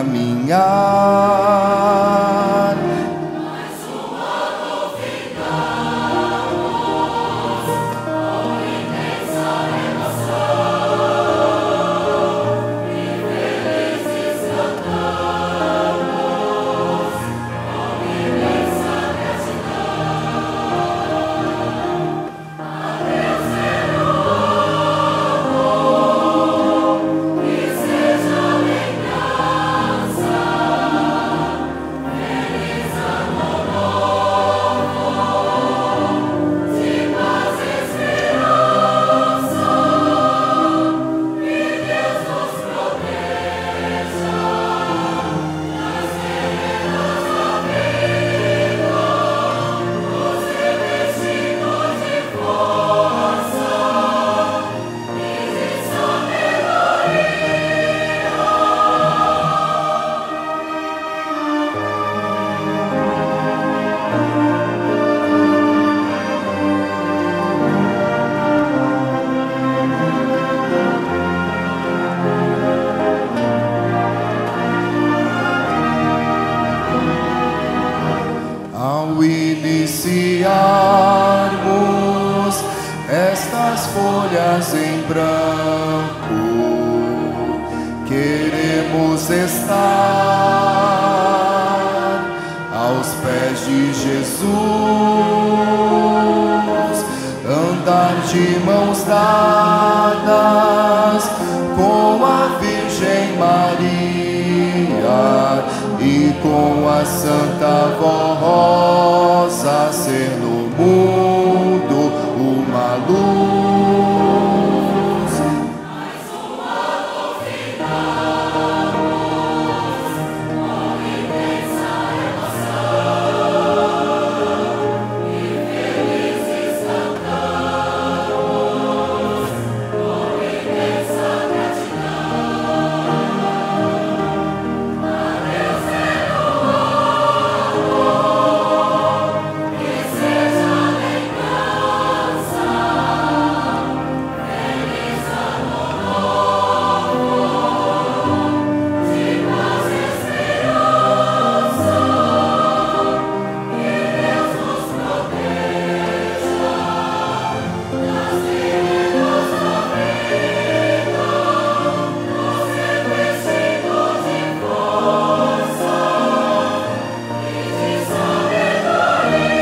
S4: caminhar. Ao iniciarmos estas folhas em branco, queremos estar aos pés de Jesus, andar de mãos dadas com a Virgem Maria e com a Santa Rosa, ser no mundo uma luz.
S2: Mais uma convidamos com imensa emoção e felizes cantamos com imensa gratidão. A Deus que seja lembrança, feliz ano novo, de paz e esperança, que Deus nos proteja das meninas da vida, nos revestindo de força e de sabedoria.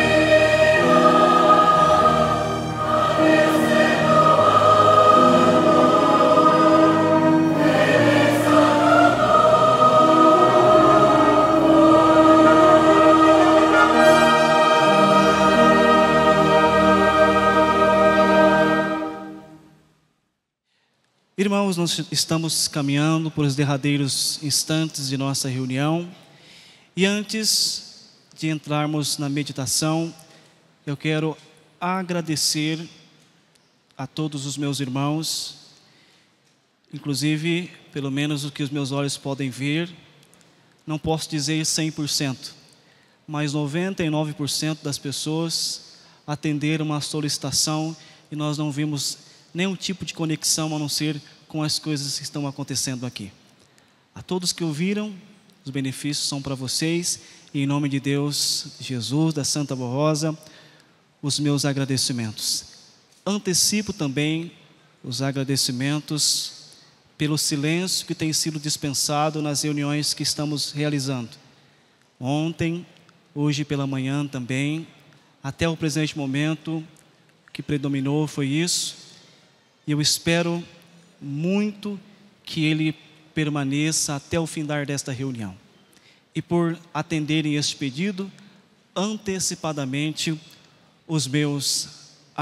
S1: Irmãos, nós estamos caminhando por os derradeiros instantes de nossa reunião. E antes de entrarmos na meditação, eu quero agradecer a todos os meus irmãos, inclusive, pelo menos o que os meus olhos podem ver, não posso dizer 100%, mas 99% das pessoas atenderam uma solicitação e nós não vimos nenhum tipo de conexão a não ser com as coisas que estão acontecendo aqui. A todos que ouviram, os benefícios são para vocês, e em nome de Deus, Jesus, da Santa Rosa, os meus agradecimentos. Antecipo também os agradecimentos pelo silêncio que tem sido dispensado nas reuniões que estamos realizando. Ontem, hoje pela manhã também, até o presente momento, o que predominou foi isso, e eu espero muito que ele permaneça até o findar desta reunião. E por atenderem este pedido, antecipadamente, os meus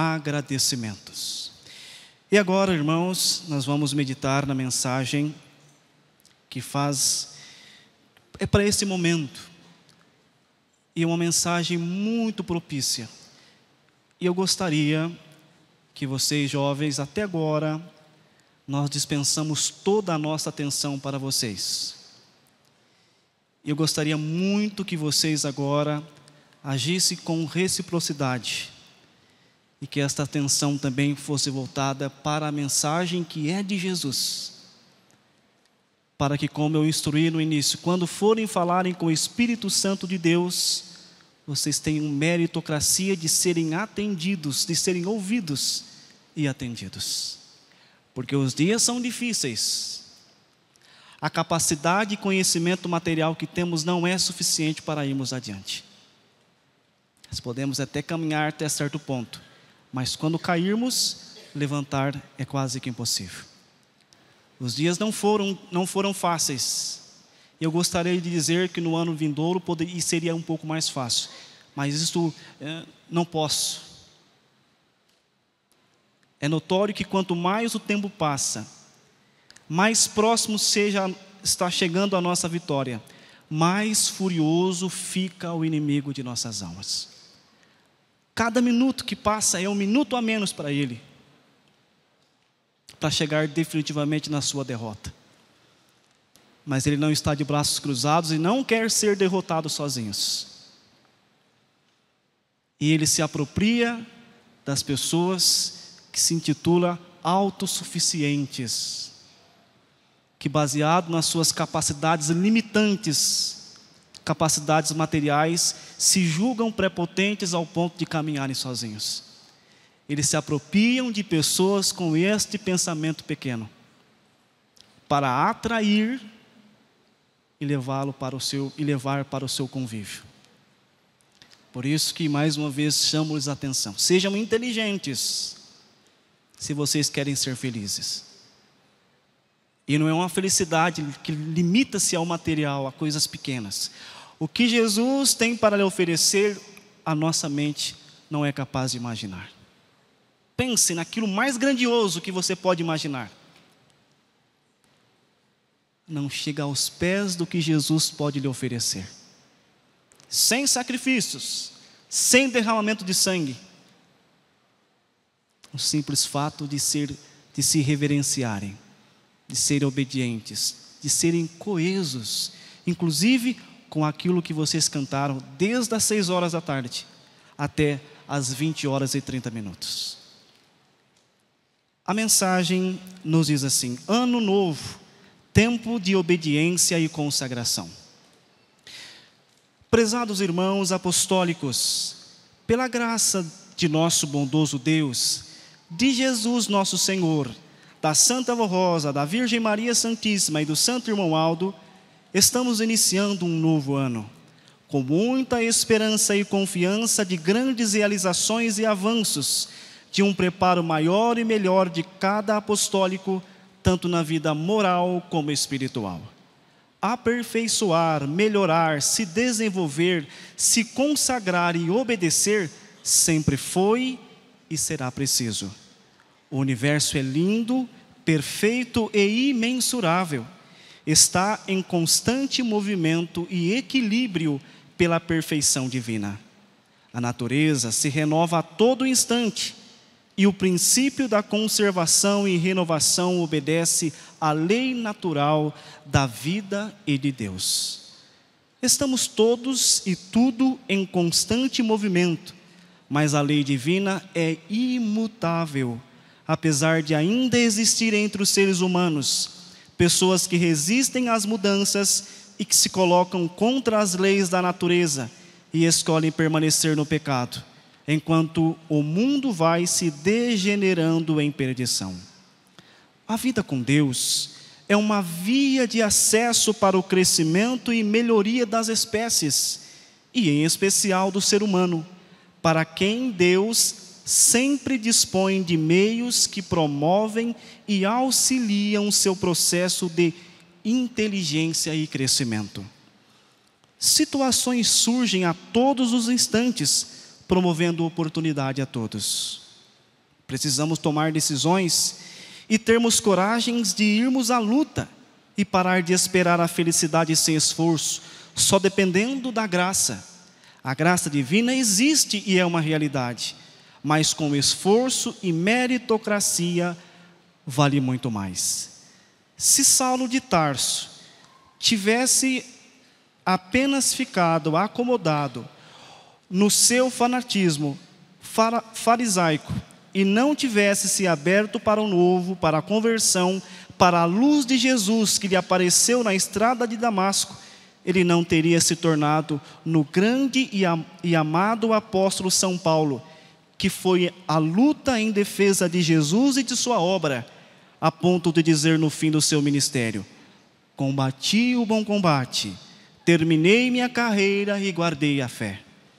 S1: agradecimentos. E agora, irmãos, nós vamos meditar na mensagem é para esse momento. E uma mensagem muito propícia. E eu gostaria que vocês, jovens, até agora, nós dispensamos toda a nossa atenção para vocês. E eu gostaria muito que vocês agora agissem com reciprocidade. E que esta atenção também fosse voltada para a mensagem que é de Jesus. Para que, como eu instruí no início, quando forem falarem com o Espírito Santo de Deus, vocês tenham meritocracia de serem atendidos, de serem ouvidos e atendidos. Porque os dias são difíceis. A capacidade e conhecimento material que temos não é suficiente para irmos adiante. Nós podemos até caminhar até certo ponto, mas quando cairmos, levantar é quase que impossível. Os dias não foram fáceis. Eu gostaria de dizer que no ano vindouro seria um pouco mais fácil, mas isto não posso. É notório que quanto mais o tempo passa, mais próximo está chegando a nossa vitória, mais furioso fica o inimigo de nossas almas. Cada minuto que passa é um minuto a menos para ele, para chegar definitivamente na sua derrota. Mas ele não está de braços cruzados e não quer ser derrotado sozinhos. E ele se apropria das pessoas que se intitula autossuficientes, que baseado nas suas capacidades limitantes, capacidades materiais, se julgam prepotentes ao ponto de caminharem sozinhos. Eles se apropriam de pessoas com este pensamento pequeno, para atrair e levar para o seu convívio. Por isso que mais uma vez chamo-lhes a atenção. Sejam inteligentes, se vocês querem ser felizes. E não é uma felicidade que limita-se ao material, a coisas pequenas. O que Jesus tem para lhe oferecer, a nossa mente não é capaz de imaginar. Pense naquilo mais grandioso que você pode imaginar. Não chega aos pés do que Jesus pode lhe oferecer. Sem sacrifícios, sem derramamento de sangue. O simples fato de se reverenciarem, de serem obedientes, de serem coesos, inclusive com aquilo que vocês cantaram desde as 6 horas da tarde até as 20 horas e 30 minutos. A mensagem nos diz assim: ano novo, tempo de obediência e consagração. Prezados irmãos apostólicos, pela graça de nosso bondoso Deus, de Jesus nosso Senhor, da Santa Avó Rosa, da Virgem Maria Santíssima e do Santo Irmão Aldo, estamos iniciando um novo ano, com muita esperança e confiança de grandes realizações e avanços, de um preparo maior e melhor de cada apostólico, tanto na vida moral como espiritual. Aperfeiçoar, melhorar, se desenvolver, se consagrar e obedecer, sempre foi e será preciso. O universo é lindo, perfeito e imensurável. Está em constante movimento e equilíbrio pela perfeição divina. A natureza se renova a todo instante, e o princípio da conservação e renovação obedece à lei natural da vida e de Deus. Estamos todos e tudo em constante movimento, mas a lei divina é imutável, apesar de ainda existir entre os seres humanos pessoas que resistem às mudanças e que se colocam contra as leis da natureza e escolhem permanecer no pecado, enquanto o mundo vai se degenerando em perdição. A vida com Deus é uma via de acesso para o crescimento e melhoria das espécies, e em especial do ser humano, para quem Deus sempre dispõe de meios que promovem e auxiliam seu processo de inteligência e crescimento. Situações surgem a todos os instantes, promovendo oportunidade a todos. Precisamos tomar decisões e termos coragem de irmos à luta, e parar de esperar a felicidade sem esforço, só dependendo da graça. A graça divina existe e é uma realidade, mas com esforço e meritocracia vale muito mais. Se Saulo de Tarso tivesse apenas ficado acomodado no seu fanatismo farisaico e não tivesse se aberto para o novo, para a conversão, para a luz de Jesus que lhe apareceu na estrada de Damasco, ele não teria se tornado no grande e amado apóstolo São Paulo, que foi a luta em defesa de Jesus e de sua obra, a ponto de dizer no fim do seu ministério: combati o bom combate, terminei minha carreira e guardei a fé.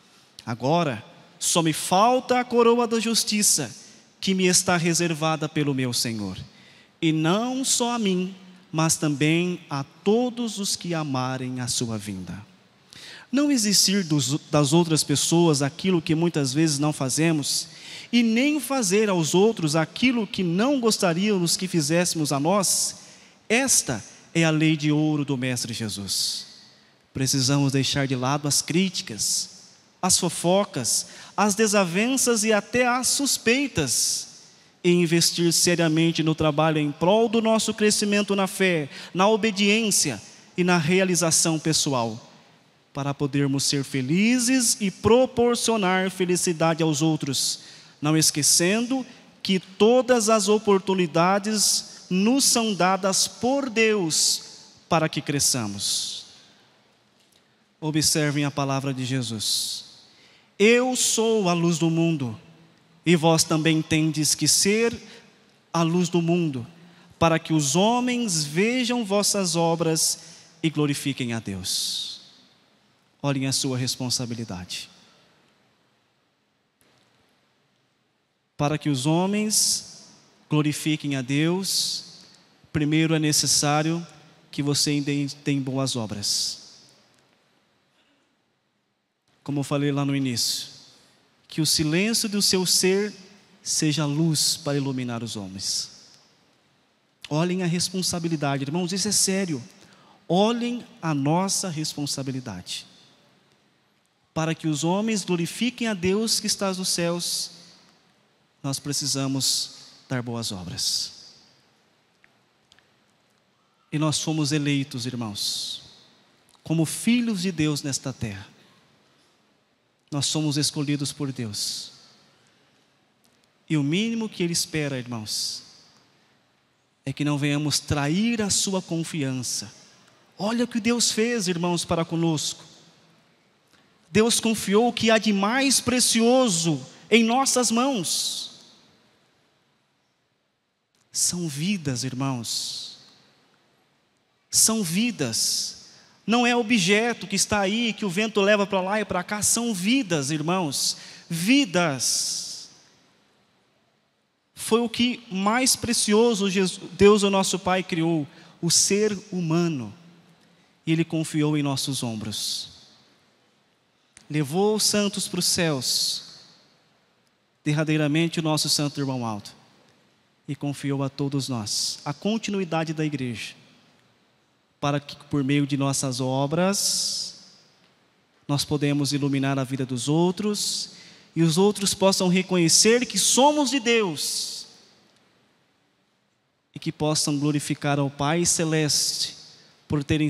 S1: Agora só me falta a coroa da justiça, que me está reservada pelo meu Senhor, e não só a mim, mas também a todos os que amarem a sua vinda. Não exigir das outras pessoas aquilo que muitas vezes não fazemos, e nem fazer aos outros aquilo que não gostaríamos que fizéssemos a nós, esta é a lei de ouro do Mestre Jesus. Precisamos deixar de lado as críticas, as fofocas, as desavenças e até as suspeitas, e investir seriamente no trabalho em prol do nosso crescimento na fé, na obediência e na realização pessoal, para podermos ser felizes e proporcionar felicidade aos outros, não esquecendo que todas as oportunidades nos são dadas por Deus para que cresçamos. Observem a palavra de Jesus: eu sou a luz do mundo, e vós também tendes que ser a luz do mundo, para que os homens vejam vossas obras e glorifiquem a Deus. Olhem a sua responsabilidade. Para que os homens glorifiquem a Deus, primeiro é necessário que você tenha boas obras. Como eu falei lá no início, que o silêncio do seu ser seja luz para iluminar os homens. Olhem a responsabilidade, irmãos, isso é sério. Olhem a nossa responsabilidade. Para que os homens glorifiquem a Deus que está nos céus, nós precisamos dar boas obras. E nós fomos eleitos, irmãos, como filhos de Deus nesta terra. Nós somos escolhidos por Deus. E o mínimo que Ele espera, irmãos, é que não venhamos trair a sua confiança. Olha o que Deus fez, irmãos, para conosco. Deus confiou o que há de mais precioso em nossas mãos. São vidas, irmãos. São vidas. Não é objeto que está aí, que o vento leva para lá e para cá. São vidas, irmãos. Vidas. Foi o que mais precioso Deus, o nosso Pai, criou. O ser humano. E Ele confiou em nossos ombros. Levou os santos para os céus. Derradeiramente o nosso santo irmão Aldo. E confiou a todos nós a continuidade da igreja, para que por meio de nossas obras nós podemos iluminar a vida dos outros e os outros possam reconhecer que somos de Deus e que possam glorificar ao Pai Celeste por terem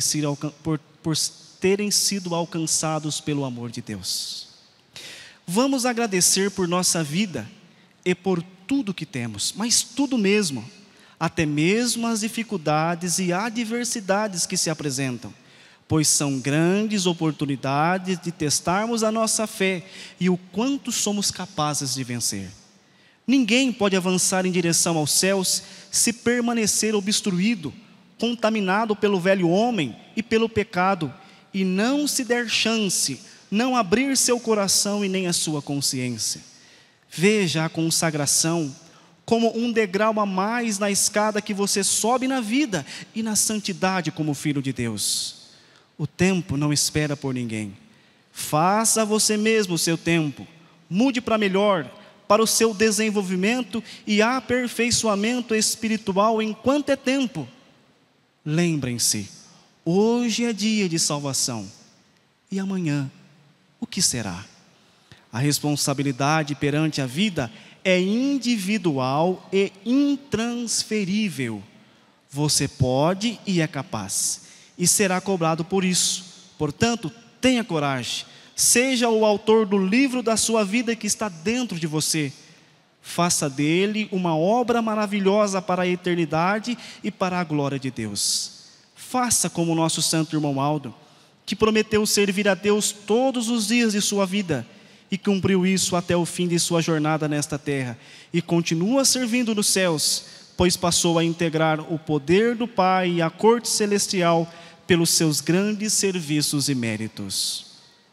S1: sido alcançados pelo amor de Deus. Vamos agradecer por nossa vida e por tudo que temos, mas tudo mesmo, até mesmo as dificuldades e adversidades que se apresentam, pois são grandes oportunidades de testarmos a nossa fé e o quanto somos capazes de vencer. Ninguém pode avançar em direção aos céus se permanecer obstruído, contaminado pelo velho homem e pelo pecado, e não se der chance, não abrir seu coração e nem a sua consciência. Veja a consagração como um degrau a mais na escada que você sobe na vida e na santidade como filho de Deus. O tempo não espera por ninguém. Faça você mesmo o seu tempo. Mude para melhor, para o seu desenvolvimento e aperfeiçoamento espiritual enquanto é tempo. Lembrem-se, hoje é dia de salvação. E amanhã, o que será? A responsabilidade perante a vida é individual e intransferível. Você pode e é capaz, e será cobrado por isso. Portanto, tenha coragem. Seja o autor do livro da sua vida que está dentro de você. Faça dele uma obra maravilhosa para a eternidade e para a glória de Deus. Faça como o nosso santo irmão Aldo, que prometeu servir a Deus todos os dias de sua vida e cumpriu isso até o fim de sua jornada nesta terra, e continua servindo nos céus, pois passou a integrar o poder do Pai e a corte celestial pelos seus grandes serviços e méritos.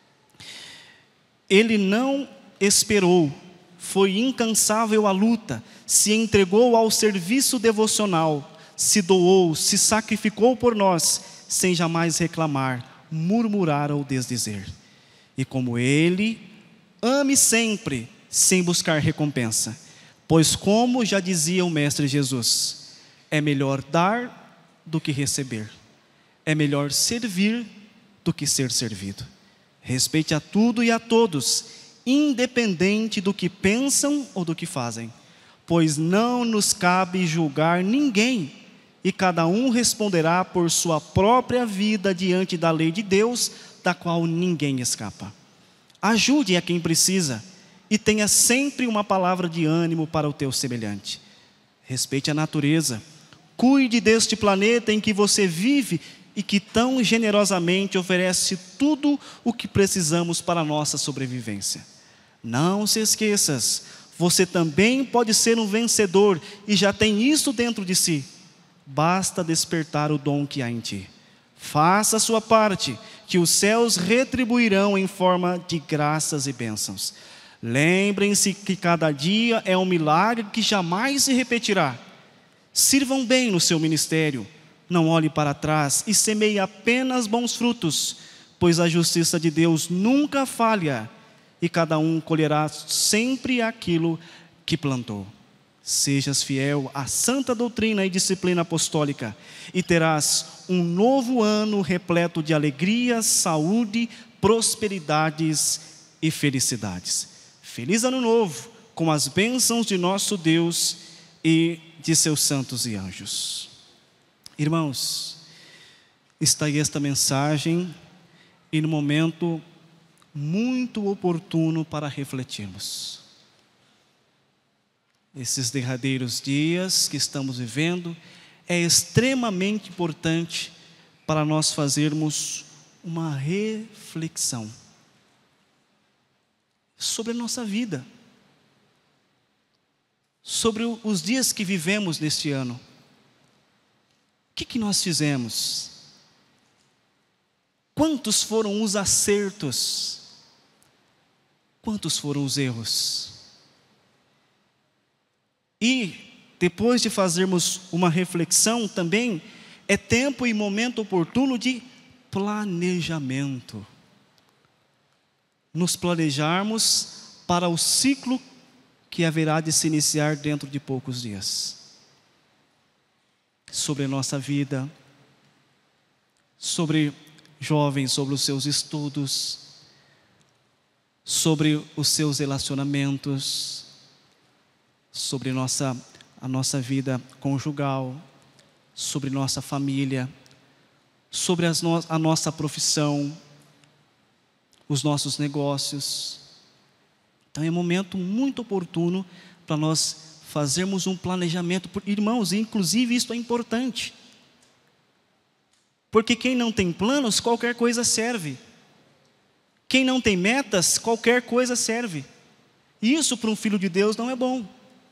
S1: Ele não esperou, foi incansável à luta, se entregou ao serviço devocional, se doou, se sacrificou por nós, sem jamais reclamar, murmurar ou desdizer. E como ele, ame sempre, sem buscar recompensa, pois como já dizia o Mestre Jesus, é melhor dar do que receber, é melhor servir do que ser servido. Respeite a tudo e a todos, independente do que pensam ou do que fazem, pois não nos cabe julgar ninguém, e cada um responderá por sua própria vida diante da lei de Deus, da qual ninguém escapa. Ajude a quem precisa e tenha sempre uma palavra de ânimo para o teu semelhante. Respeite a natureza, cuide deste planeta em que você vive e que tão generosamente oferece tudo o que precisamos para a nossa sobrevivência. Não se esqueças, você também pode ser um vencedor e já tem isso dentro de si. Basta despertar o dom que há em ti. Faça a sua parte, que os céus retribuirão em forma de graças e bênçãos. Lembrem-se que cada dia é um milagre que jamais se repetirá. Sirvam bem no seu ministério, não olhe para trás e semeie apenas bons frutos, pois a justiça de Deus nunca falha e cada um colherá sempre aquilo que plantou. Sejas fiel à santa doutrina e disciplina apostólica e terás um novo ano repleto de alegrias, saúde, prosperidades e felicidades. Feliz ano novo, com as bênçãos de nosso Deus e de seus santos e anjos. Irmãos, está aí esta mensagem e no momento muito oportuno para refletirmos. Esses derradeiros dias que estamos vivendo é extremamente importante para nós fazermos uma reflexão sobre a nossa vida, sobre os dias que vivemos neste ano. O que nós fizemos? Quantos foram os acertos? Quantos foram os erros? E depois de fazermos uma reflexão também, é tempo e momento oportuno de planejamento. Nos planejarmos para o ciclo que haverá de se iniciar dentro de poucos dias. Sobre a nossa vida, sobre jovens, sobre os seus estudos, sobre os seus relacionamentos, sobre a nossa vida conjugal, sobre nossa família, sobre a nossa profissão, os nossos negócios. Então é um momento muito oportuno para nós fazermos um planejamento. Irmãos, inclusive isso é importante, porque quem não tem planos, qualquer coisa serve. Quem não tem metas, qualquer coisa serve. E isso para um filho de Deus não é bom.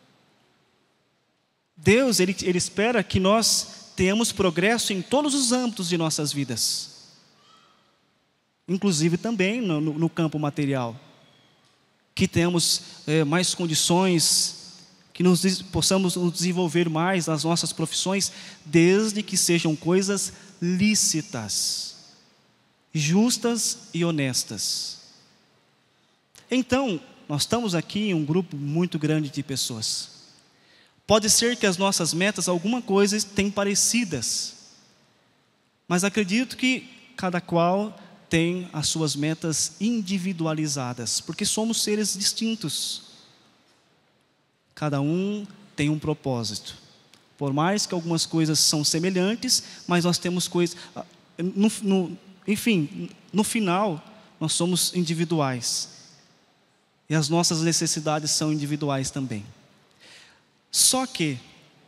S1: Deus, Ele espera que nós tenhamos progresso em todos os âmbitos de nossas vidas, inclusive também no campo material, que tenhamos mais condições, que possamos nos desenvolver mais nas nossas profissões, desde que sejam coisas lícitas, justas e honestas. Então, nós estamos aqui em um grupo muito grande de pessoas. Pode ser que as nossas metas, alguma coisa, tenham parecidas. Mas acredito que cada qual tem as suas metas individualizadas, porque somos seres distintos. Cada um tem um propósito. Por mais que algumas coisas são semelhantes, mas nós temos coisas... Enfim, no final, nós somos individuais. E as nossas necessidades são individuais também. Só que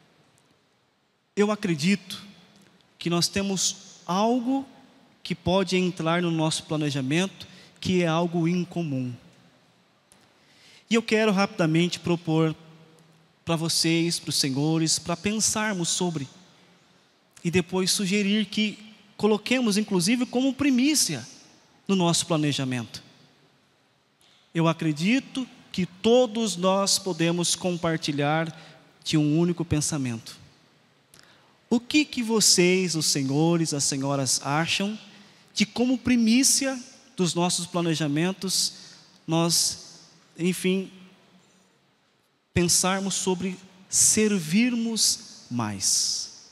S1: eu acredito que nós temos algo que pode entrar no nosso planejamento, que é algo incomum. E eu quero rapidamente propor para vocês, para os senhores, para pensarmos sobre, e depois sugerir que coloquemos inclusive como primícia no nosso planejamento. Eu acredito que todos nós podemos compartilhar de um único pensamento. O que vocês, os senhores, as senhoras, acham de como primícia dos nossos planejamentos nós, enfim, pensarmos sobre servirmos mais?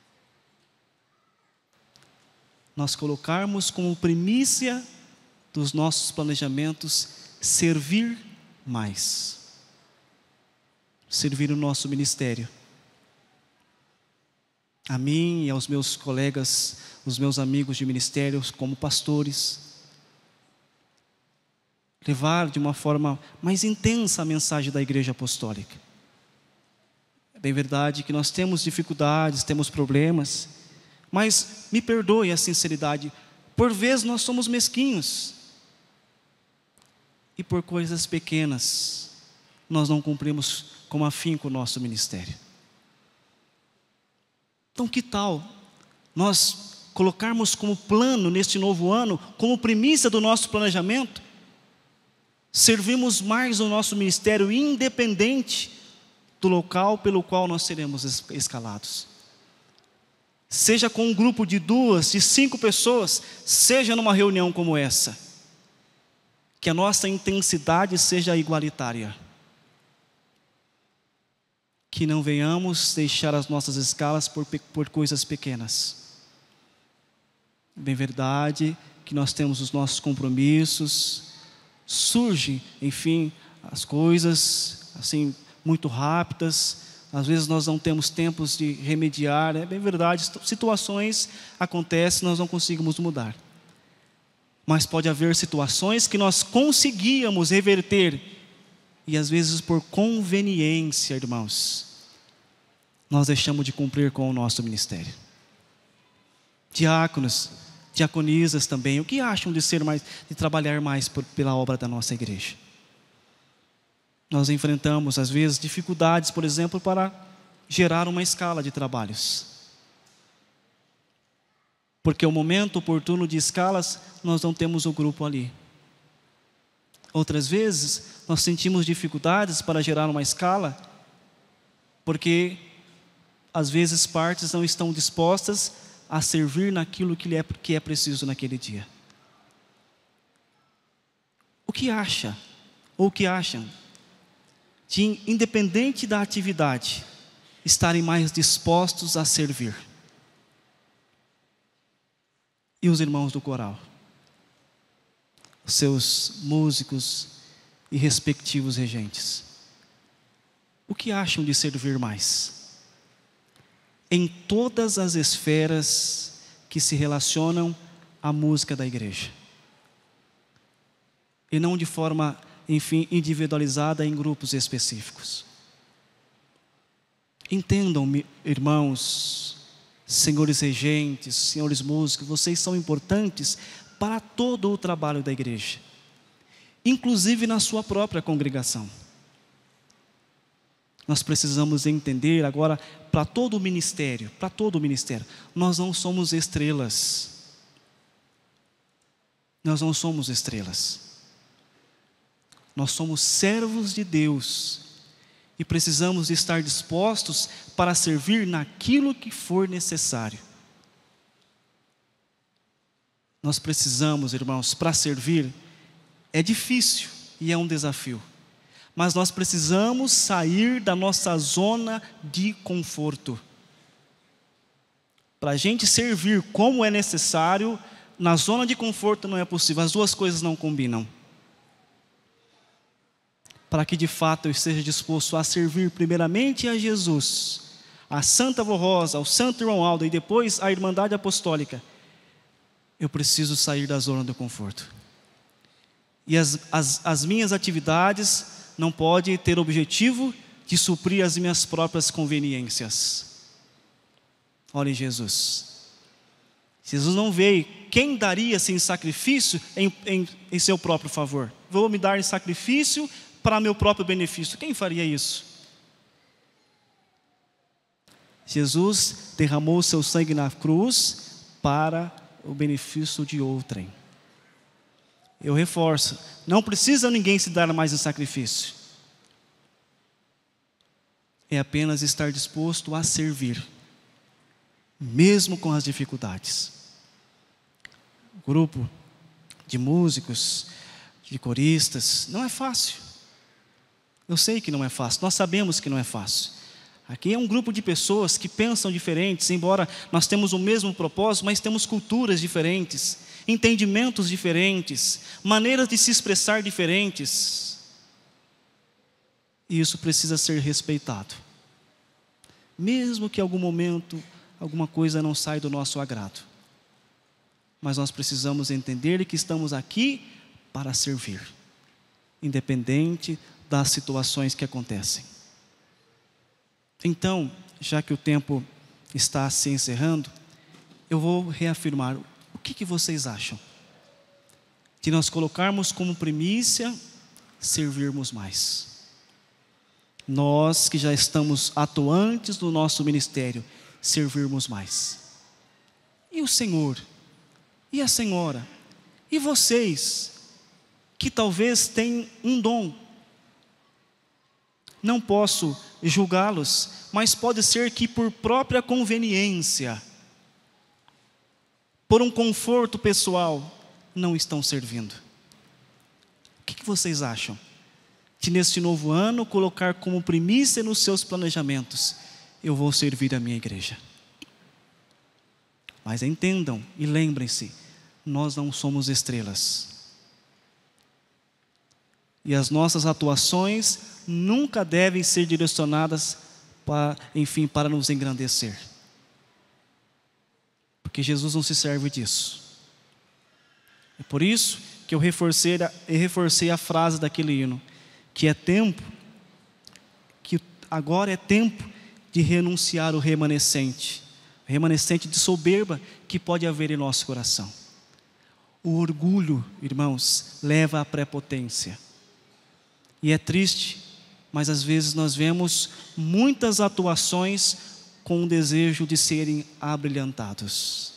S1: Nós colocarmos como primícia dos nossos planejamentos servir mais. Servir o nosso ministério. A mim e aos meus colegas, os meus amigos de ministério como pastores. Levar de uma forma mais intensa a mensagem da Igreja Apostólica. É bem verdade que nós temos dificuldades, temos problemas, mas me perdoe a sinceridade, por vezes nós somos mesquinhos. E por coisas pequenas, nós não cumprimos com afinco o nosso ministério. Então que tal nós colocarmos como plano neste novo ano, como primícia do nosso planejamento, servirmos mais o nosso ministério independente do local pelo qual nós seremos escalados. Seja com um grupo de 2, de 5 pessoas, seja numa reunião como essa. Que a nossa intensidade seja igualitária. Que não venhamos deixar as nossas escalas por coisas pequenas. Bem verdade que nós temos os nossos compromissos, surgem, enfim, as coisas assim muito rápidas, às vezes nós não temos tempos de remediar, é bem verdade, situações acontecem, nós não conseguimos mudar. Mas pode haver situações que nós conseguíamos reverter, e às vezes por conveniência, irmãos, nós deixamos de cumprir com o nosso ministério. Diáconos, diaconisas também, o que acham de trabalhar mais pela obra da nossa igreja? Nós enfrentamos às vezes dificuldades, por exemplo, para gerar uma escala de trabalhos. Porque o momento oportuno de escalas, nós não temos o grupo ali. Outras vezes, nós sentimos dificuldades para gerar uma escala, porque às vezes partes não estão dispostas a servir naquilo que é preciso naquele dia. O que acha, ou o que acham, de independente da atividade, estarem mais dispostos a servir? E os irmãos do coral? Os seus músicos e respectivos regentes? O que acham de servir mais? Em todas as esferas que se relacionam à música da igreja. E não de forma, enfim, individualizada em grupos específicos. Entendam-me, irmãos, senhores regentes, senhores músicos, vocês são importantes para todo o trabalho da igreja, inclusive na sua própria congregação. Nós precisamos entender agora, para todo o ministério, nós não somos estrelas. Nós não somos estrelas. Nós somos servos de Deus e precisamos estar dispostos para servir naquilo que for necessário. Nós precisamos, irmãos, para servir, é difícil e é um desafio, mas nós precisamos sair da nossa zona de conforto. Para a gente servir como é necessário, na zona de conforto não é possível, as duas coisas não combinam. Para que de fato eu esteja disposto a servir primeiramente a Jesus, a Santa Avó Rosa, ao Santo Irmão Aldo e depois a Irmandade Apostólica, eu preciso sair da zona do conforto. E as minhas atividades não podem ter objetivo de suprir as minhas próprias conveniências. Olhem Jesus. Jesus não veio, quem daria-se em sacrifício em seu próprio favor? Vou me dar em sacrifício para meu próprio benefício. Quem faria isso? Jesus derramou seu sangue na cruz para o benefício de outrem. Eu reforço, não precisa ninguém se dar mais em sacrifício. É apenas estar disposto a servir, mesmo com as dificuldades. O grupo de músicos, de coristas, não é fácil. Eu sei que não é fácil, nós sabemos que não é fácil. Aqui é um grupo de pessoas que pensam diferentes, embora nós temos o mesmo propósito, mas temos culturas diferentes, entendimentos diferentes, maneiras de se expressar diferentes. E isso precisa ser respeitado. Mesmo que em algum momento alguma coisa não saia do nosso agrado. Mas nós precisamos entender que estamos aqui para servir, independente das situações que acontecem. Então, já que o tempo está se encerrando, eu vou reafirmar. O que vocês acham? De nós colocarmos como primícia, servirmos mais. Nós que já estamos atuantes no nosso ministério, servirmos mais. E o Senhor? E a Senhora? E vocês, que talvez tenham um dom? Não posso julgá-los, mas pode ser que por própria conveniência, por um conforto pessoal, não estão servindo. O que vocês acham? De neste novo ano colocar como primícia nos seus planejamentos, eu vou servir a minha igreja. Mas entendam e lembrem-se, nós não somos estrelas. E as nossas atuações nunca devem ser direcionadas para nos engrandecer. Porque Jesus não se serve disso. É por isso que eu reforcei a frase daquele hino, que agora é tempo de renunciar o remanescente de soberba que pode haver em nosso coração. O orgulho, irmãos, leva à prepotência. E é triste, mas às vezes nós vemos muitas atuações com o desejo de serem abrilhantados.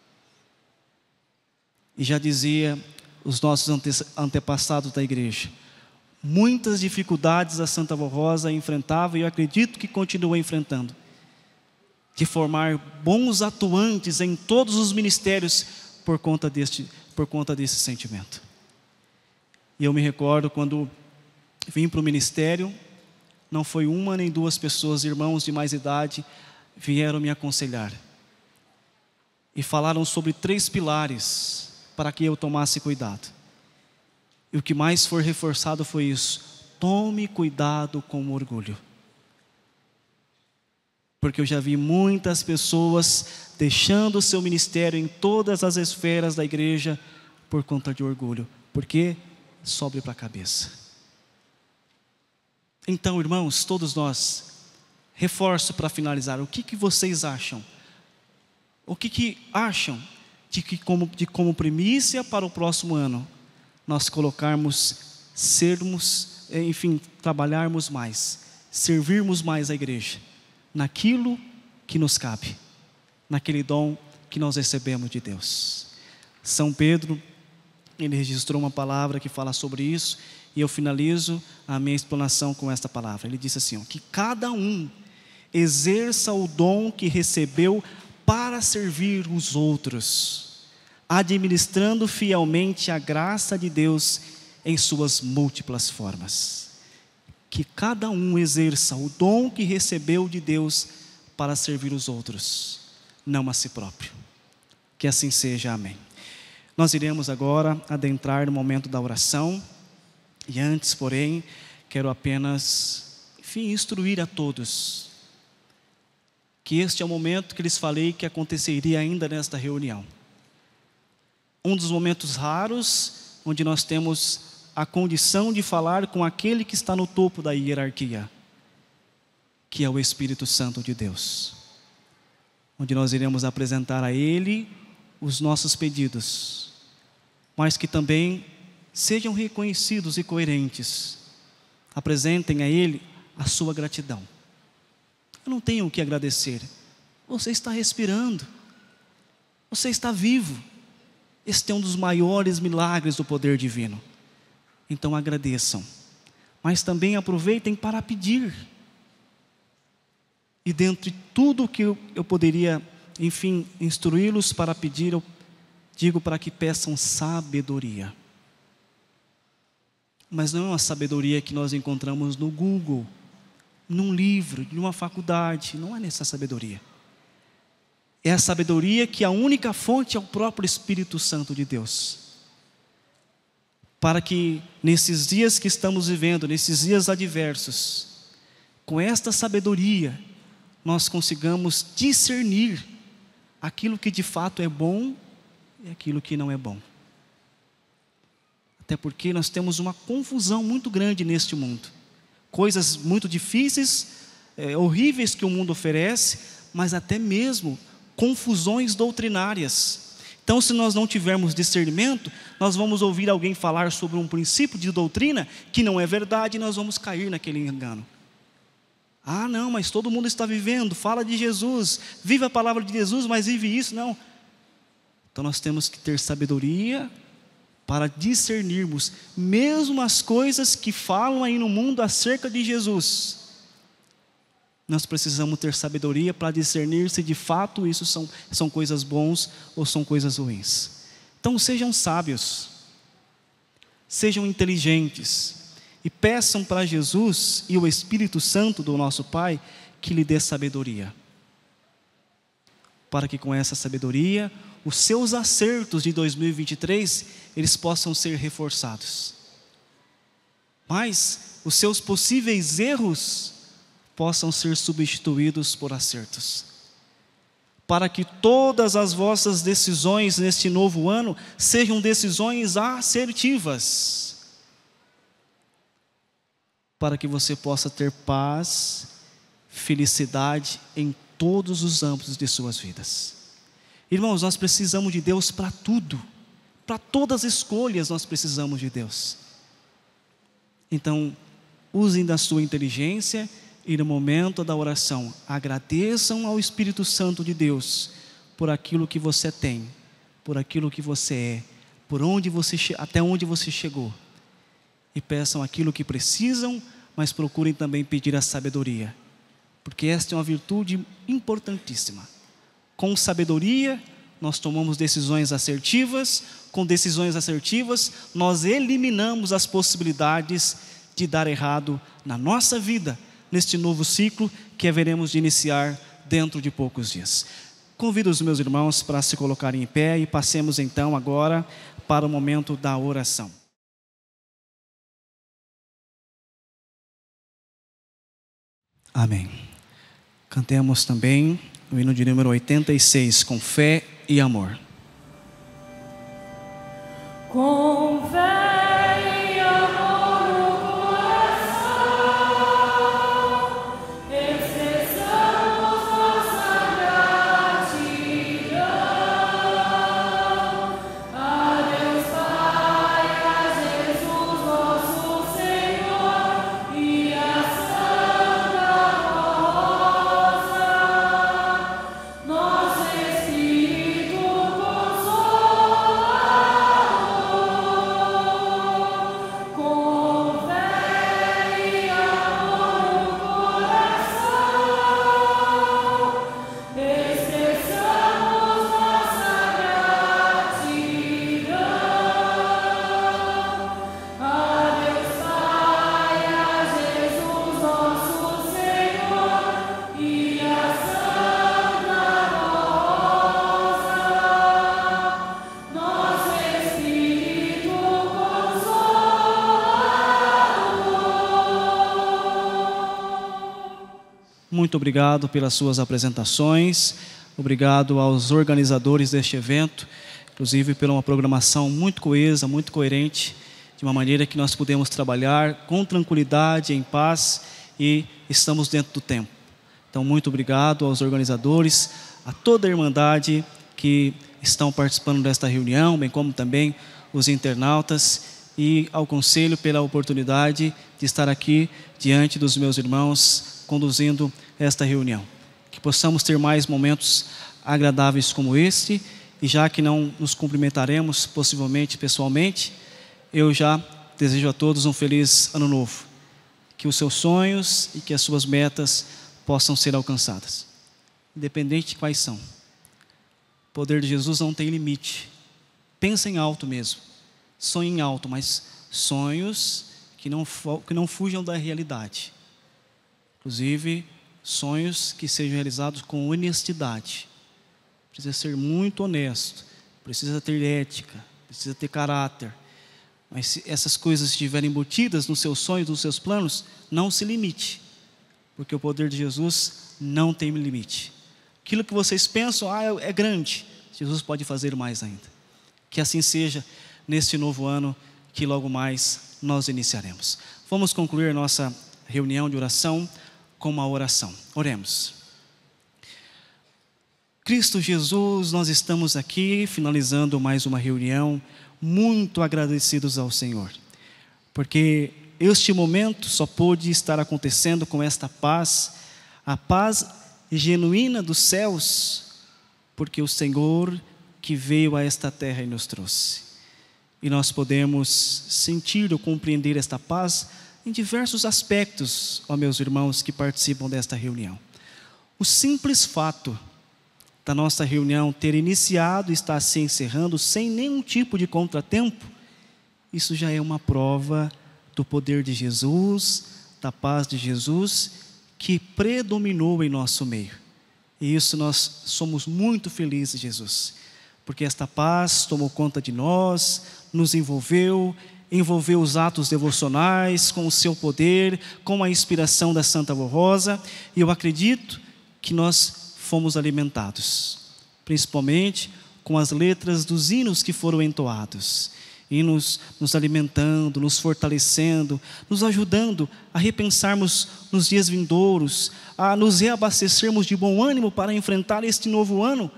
S1: E já dizia os nossos antepassados da igreja, muitas dificuldades a Santa Avó Rosa enfrentava, e eu acredito que continua enfrentando, de formar bons atuantes em todos os ministérios por conta desse sentimento. E eu me recordo quando vim para o ministério, não foi uma nem duas pessoas, irmãos de mais idade, vieram me aconselhar. E falaram sobre 3 pilares para que eu tomasse cuidado. E o que mais foi reforçado foi isso: tome cuidado com o orgulho. Porque eu já vi muitas pessoas deixando o seu ministério em todas as esferas da igreja por conta de orgulho. Porque sobe para a cabeça. Então, irmãos, todos nós, reforço para finalizar, o que vocês acham? O que acham de que como primícia para o próximo ano, nós trabalharmos mais, servirmos mais a igreja, naquilo que nos cabe, naquele dom que nós recebemos de Deus. São Pedro, ele registrou uma palavra que fala sobre isso, e eu finalizo a minha explanação com esta palavra. Ele disse assim, que cada um exerça o dom que recebeu para servir os outros, administrando fielmente a graça de Deus em suas múltiplas formas. Que cada um exerça o dom que recebeu de Deus para servir os outros, não a si próprio. Que assim seja, amém. Nós iremos agora adentrar no momento da oração, e antes, porém, quero apenas, instruir a todos, que este é o momento que lhes falei que aconteceria ainda nesta reunião. Um dos momentos raros, onde nós temos a condição de falar com aquele que está no topo da hierarquia, que é o Espírito Santo de Deus, onde nós iremos apresentar a Ele os nossos pedidos, mas que também sejam reconhecidos e coerentes. Apresentem a Ele a sua gratidão. Eu não tenho o que agradecer. Você está respirando, você está vivo. Este é um dos maiores milagres do poder divino. Então agradeçam, mas também aproveitem para pedir. E dentre tudo que eu poderia, instruí-los para pedir, eu digo para que peçam sabedoria. Mas não é uma sabedoria que nós encontramos no Google, num livro, de uma faculdade. Não é nessa sabedoria. É a sabedoria que a única fonte é o próprio Espírito Santo de Deus. Para que nesses dias que estamos vivendo, nesses dias adversos, com esta sabedoria, nós consigamos discernir aquilo que de fato é bom e aquilo que não é bom. Até porque nós temos uma confusão muito grande neste mundo. Coisas muito difíceis, horríveis que o mundo oferece, mas até mesmo confusões doutrinárias. Então, se nós não tivermos discernimento, nós vamos ouvir alguém falar sobre um princípio de doutrina que não é verdade e nós vamos cair naquele engano. Ah, não, mas todo mundo está vivendo, fala de Jesus, vive a palavra de Jesus, mas vive isso, não. Então nós temos que ter sabedoria para discernirmos, mesmo as coisas que falam aí no mundo acerca de Jesus. Nós precisamos ter sabedoria para discernir se de fato isso são coisas bons ou são coisas ruins. Então sejam sábios, sejam inteligentes e peçam para Jesus e o Espírito Santo do nosso Pai que lhe dê sabedoria, para que com essa sabedoria os seus acertos de 2023 eles possam ser reforçados, mas os seus possíveis erros possam ser substituídos por acertos, para que todas as vossas decisões neste novo ano sejam decisões assertivas, para que você possa ter paz, felicidade em todos os âmbitos de suas vidas. Irmãos, nós precisamos de Deus para tudo, para todas as escolhas nós precisamos de Deus. Então, usem da sua inteligência e no momento da oração, agradeçam ao Espírito Santo de Deus por aquilo que você tem, por aquilo que você é, por onde até onde você chegou. E peçam aquilo que precisam, mas procurem também pedir a sabedoria, porque esta é uma virtude importantíssima. Com sabedoria, nós tomamos decisões assertivas. Com decisões assertivas, nós eliminamos as possibilidades de dar errado na nossa vida, neste novo ciclo que haveremos de iniciar dentro de poucos dias. Convido os meus irmãos para se colocarem em pé e passemos então agora para o momento da oração. Amém. Cantemos também o hino de número 86, com fé e amor.
S2: Com fé e amor no coração, expressamos nossa gratidão a Deus Pai, a Jesus nosso Senhor e a Santa Rosa, nosso Espírito Consolador.
S1: muito obrigado pelas suas apresentações, obrigado aos organizadores deste evento, inclusive pela uma programação muito coesa, muito coerente, de uma maneira que nós podemos trabalhar com tranquilidade, em paz, e estamos dentro do tempo. Então, muito obrigado aos organizadores, a toda a Irmandade que estão participando desta reunião, bem como também os internautas, e ao Conselho pela oportunidade de estar aqui diante dos meus irmãos, conduzindo esta reunião. Que possamos ter mais momentos agradáveis como este, e já que não nos cumprimentaremos possivelmente pessoalmente, eu já desejo a todos um feliz ano novo. Que os seus sonhos e que as suas metas possam ser alcançadas, independente de quais são. O poder de Jesus não tem limite. Pensa em alto mesmo. Sonhe em alto, mas sonhos que não fujam da realidade. Inclusive, sonhos que sejam realizados com honestidade. Precisa ser muito honesto, precisa ter ética, precisa ter caráter. Mas se essas coisas estiverem embutidas nos seus sonhos, nos seus planos, não se limite, porque o poder de Jesus não tem limite. Aquilo que vocês pensam, é grande, Jesus pode fazer mais ainda. Que assim seja neste novo ano que logo mais nós iniciaremos. Vamos concluir nossa reunião de oração com uma oração. Oremos. Cristo Jesus, nós estamos aqui finalizando mais uma reunião, muito agradecidos ao Senhor, porque este momento só pôde estar acontecendo com esta paz, a paz genuína dos céus, porque o Senhor que veio a esta terra e nos trouxe. E nós podemos sentir ou compreender esta paz em diversos aspectos, ó meus irmãos que participam desta reunião. O simples fato da nossa reunião ter iniciado e estar se encerrando sem nenhum tipo de contratempo, isso já é uma prova do poder de Jesus, da paz de Jesus, que predominou em nosso meio. E isso nós somos muito felizes, Jesus, porque esta paz tomou conta de nós, nos envolveu os atos devocionais com o seu poder, com a inspiração da Santa Rosa, e eu acredito que nós fomos alimentados, principalmente com as letras dos hinos que foram entoados, hinos nos alimentando, nos fortalecendo, nos ajudando a repensarmos nos dias vindouros, a nos reabastecermos de bom ânimo para enfrentar este novo ano,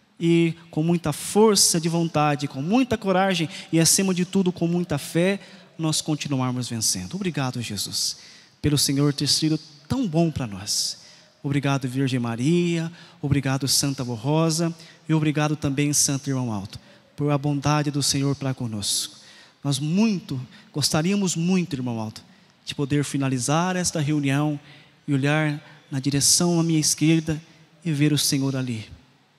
S1: e com muita força de vontade, com muita coragem e acima de tudo com muita fé, nós continuarmos vencendo. Obrigado, Jesus, pelo Senhor ter sido tão bom para nós. Obrigado, Virgem Maria, obrigado, Santa Rosa, e obrigado também, Santo Irmão Alto, por a bondade do Senhor para conosco. Nós gostaríamos muito, Irmão Alto, de poder finalizar esta reunião e olhar na direção à minha esquerda e ver o Senhor ali,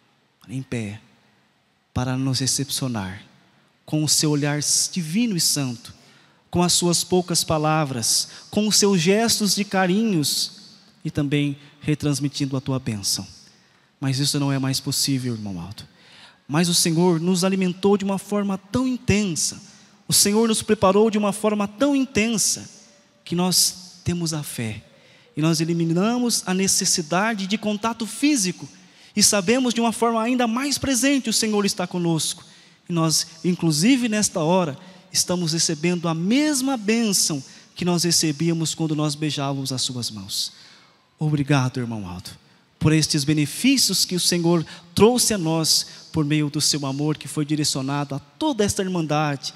S1: em pé, para nos recepcionar, com o seu olhar divino e santo, com as suas poucas palavras, com os seus gestos de carinhos, e também retransmitindo a tua bênção. Mas isso não é mais possível, Irmão Alto. Mas o Senhor nos alimentou de uma forma tão intensa, o Senhor nos preparou de uma forma tão intensa, que nós temos a fé, e nós eliminamos a necessidade de contato físico, e sabemos de uma forma ainda mais presente, o Senhor está conosco, e nós, inclusive nesta hora, estamos recebendo a mesma bênção que nós recebíamos quando nós beijávamos as suas mãos. Obrigado, Irmão Alto, por estes benefícios que o Senhor trouxe a nós, por meio do seu amor que foi direcionado a toda esta irmandade,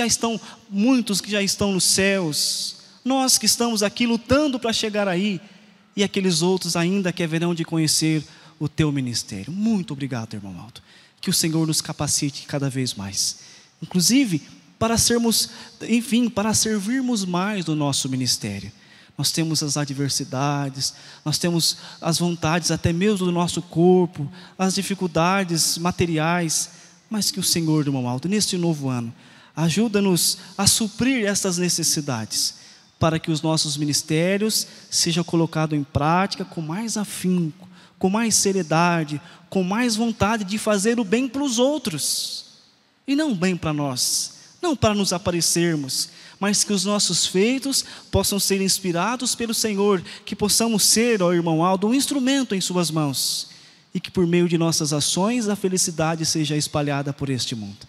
S1: muitos que já estão nos céus, nós que estamos aqui lutando para chegar aí, e aqueles outros ainda que haverão de conhecer o teu ministério. Muito obrigado, Irmão Alto, que o Senhor nos capacite cada vez mais, inclusive para servirmos mais no nosso ministério. Nós temos as adversidades, nós temos as vontades até mesmo do nosso corpo, as dificuldades materiais, mas que o Senhor, Irmão Alto, neste novo ano, ajuda-nos a suprir essas necessidades, para que os nossos ministérios sejam colocados em prática com mais afinco, com mais seriedade, com mais vontade de fazer o bem para os outros, e não o bem para nós, não para nos aparecermos, mas que os nossos feitos possam ser inspirados pelo Senhor, que possamos ser, ó irmão Aldo, um instrumento em suas mãos, e que por meio de nossas ações a felicidade seja espalhada por este mundo.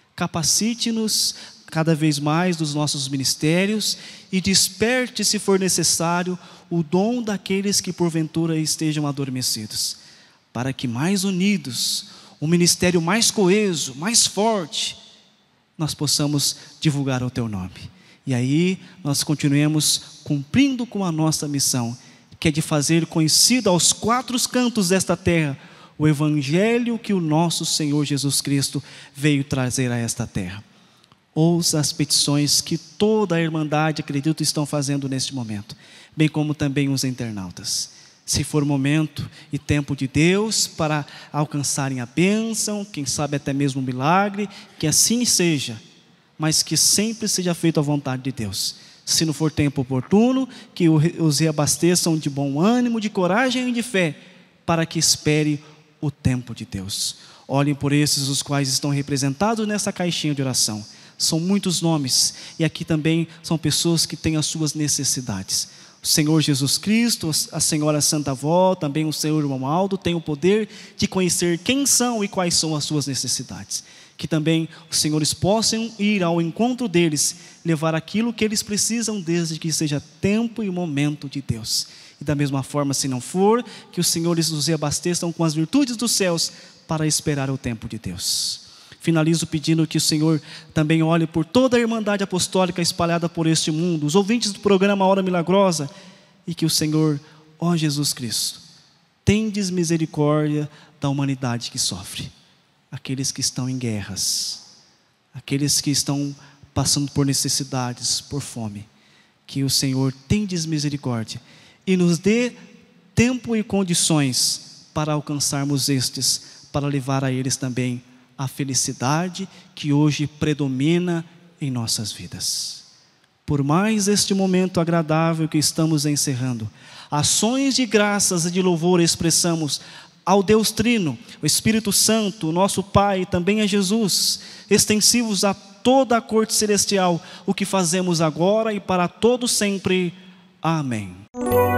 S1: Capacite-nos cada vez mais dos nossos ministérios e desperte, se for necessário, o dom daqueles que porventura estejam adormecidos, para que mais unidos, um ministério mais coeso, mais forte, nós possamos divulgar o Teu nome. E aí nós continuemos cumprindo com a nossa missão, que é de fazer conhecido aos quatro cantos desta terra o Evangelho que o nosso Senhor Jesus Cristo veio trazer a esta terra. Ouça as petições que toda a Irmandade, acredito, estão fazendo neste momento, bem como também os internautas. Se for momento e tempo de Deus para alcançarem a bênção, quem sabe até mesmo um milagre, que assim seja, mas que sempre seja feito à vontade de Deus. Se não for tempo oportuno, que os reabasteçam de bom ânimo, de coragem e de fé, para que espere o tempo de Deus. Olhem por esses os quais estão representados nessa caixinha de oração. São muitos nomes, e aqui também são pessoas que têm as suas necessidades. O Senhor Jesus Cristo, a Senhora Santa Avó, também o Senhor Irmão Aldo, tem o poder de conhecer quem são e quais são as suas necessidades. Que também os senhores possam ir ao encontro deles, levar aquilo que eles precisam, desde que seja tempo e momento de Deus. E da mesma forma, se não for, que os senhores os abasteçam com as virtudes dos céus, para esperar o tempo de Deus. Finalizo pedindo que o Senhor também olhe por toda a Irmandade Apostólica espalhada por este mundo, os ouvintes do programa Hora Milagrosa, e que o Senhor, ó Jesus Cristo, tendes misericórdia da humanidade que sofre, aqueles que estão em guerras, aqueles que estão passando por necessidades, por fome, que o Senhor tendes misericórdia e nos dê tempo e condições para alcançarmos estes, para levar a eles também a felicidade que hoje predomina em nossas vidas. Por mais este momento agradável que estamos encerrando, ações de graças e de louvor expressamos ao Deus Trino, o Espírito Santo, o nosso Pai, e também a Jesus, extensivos a toda a corte celestial, o que fazemos agora e para todo sempre. Amém.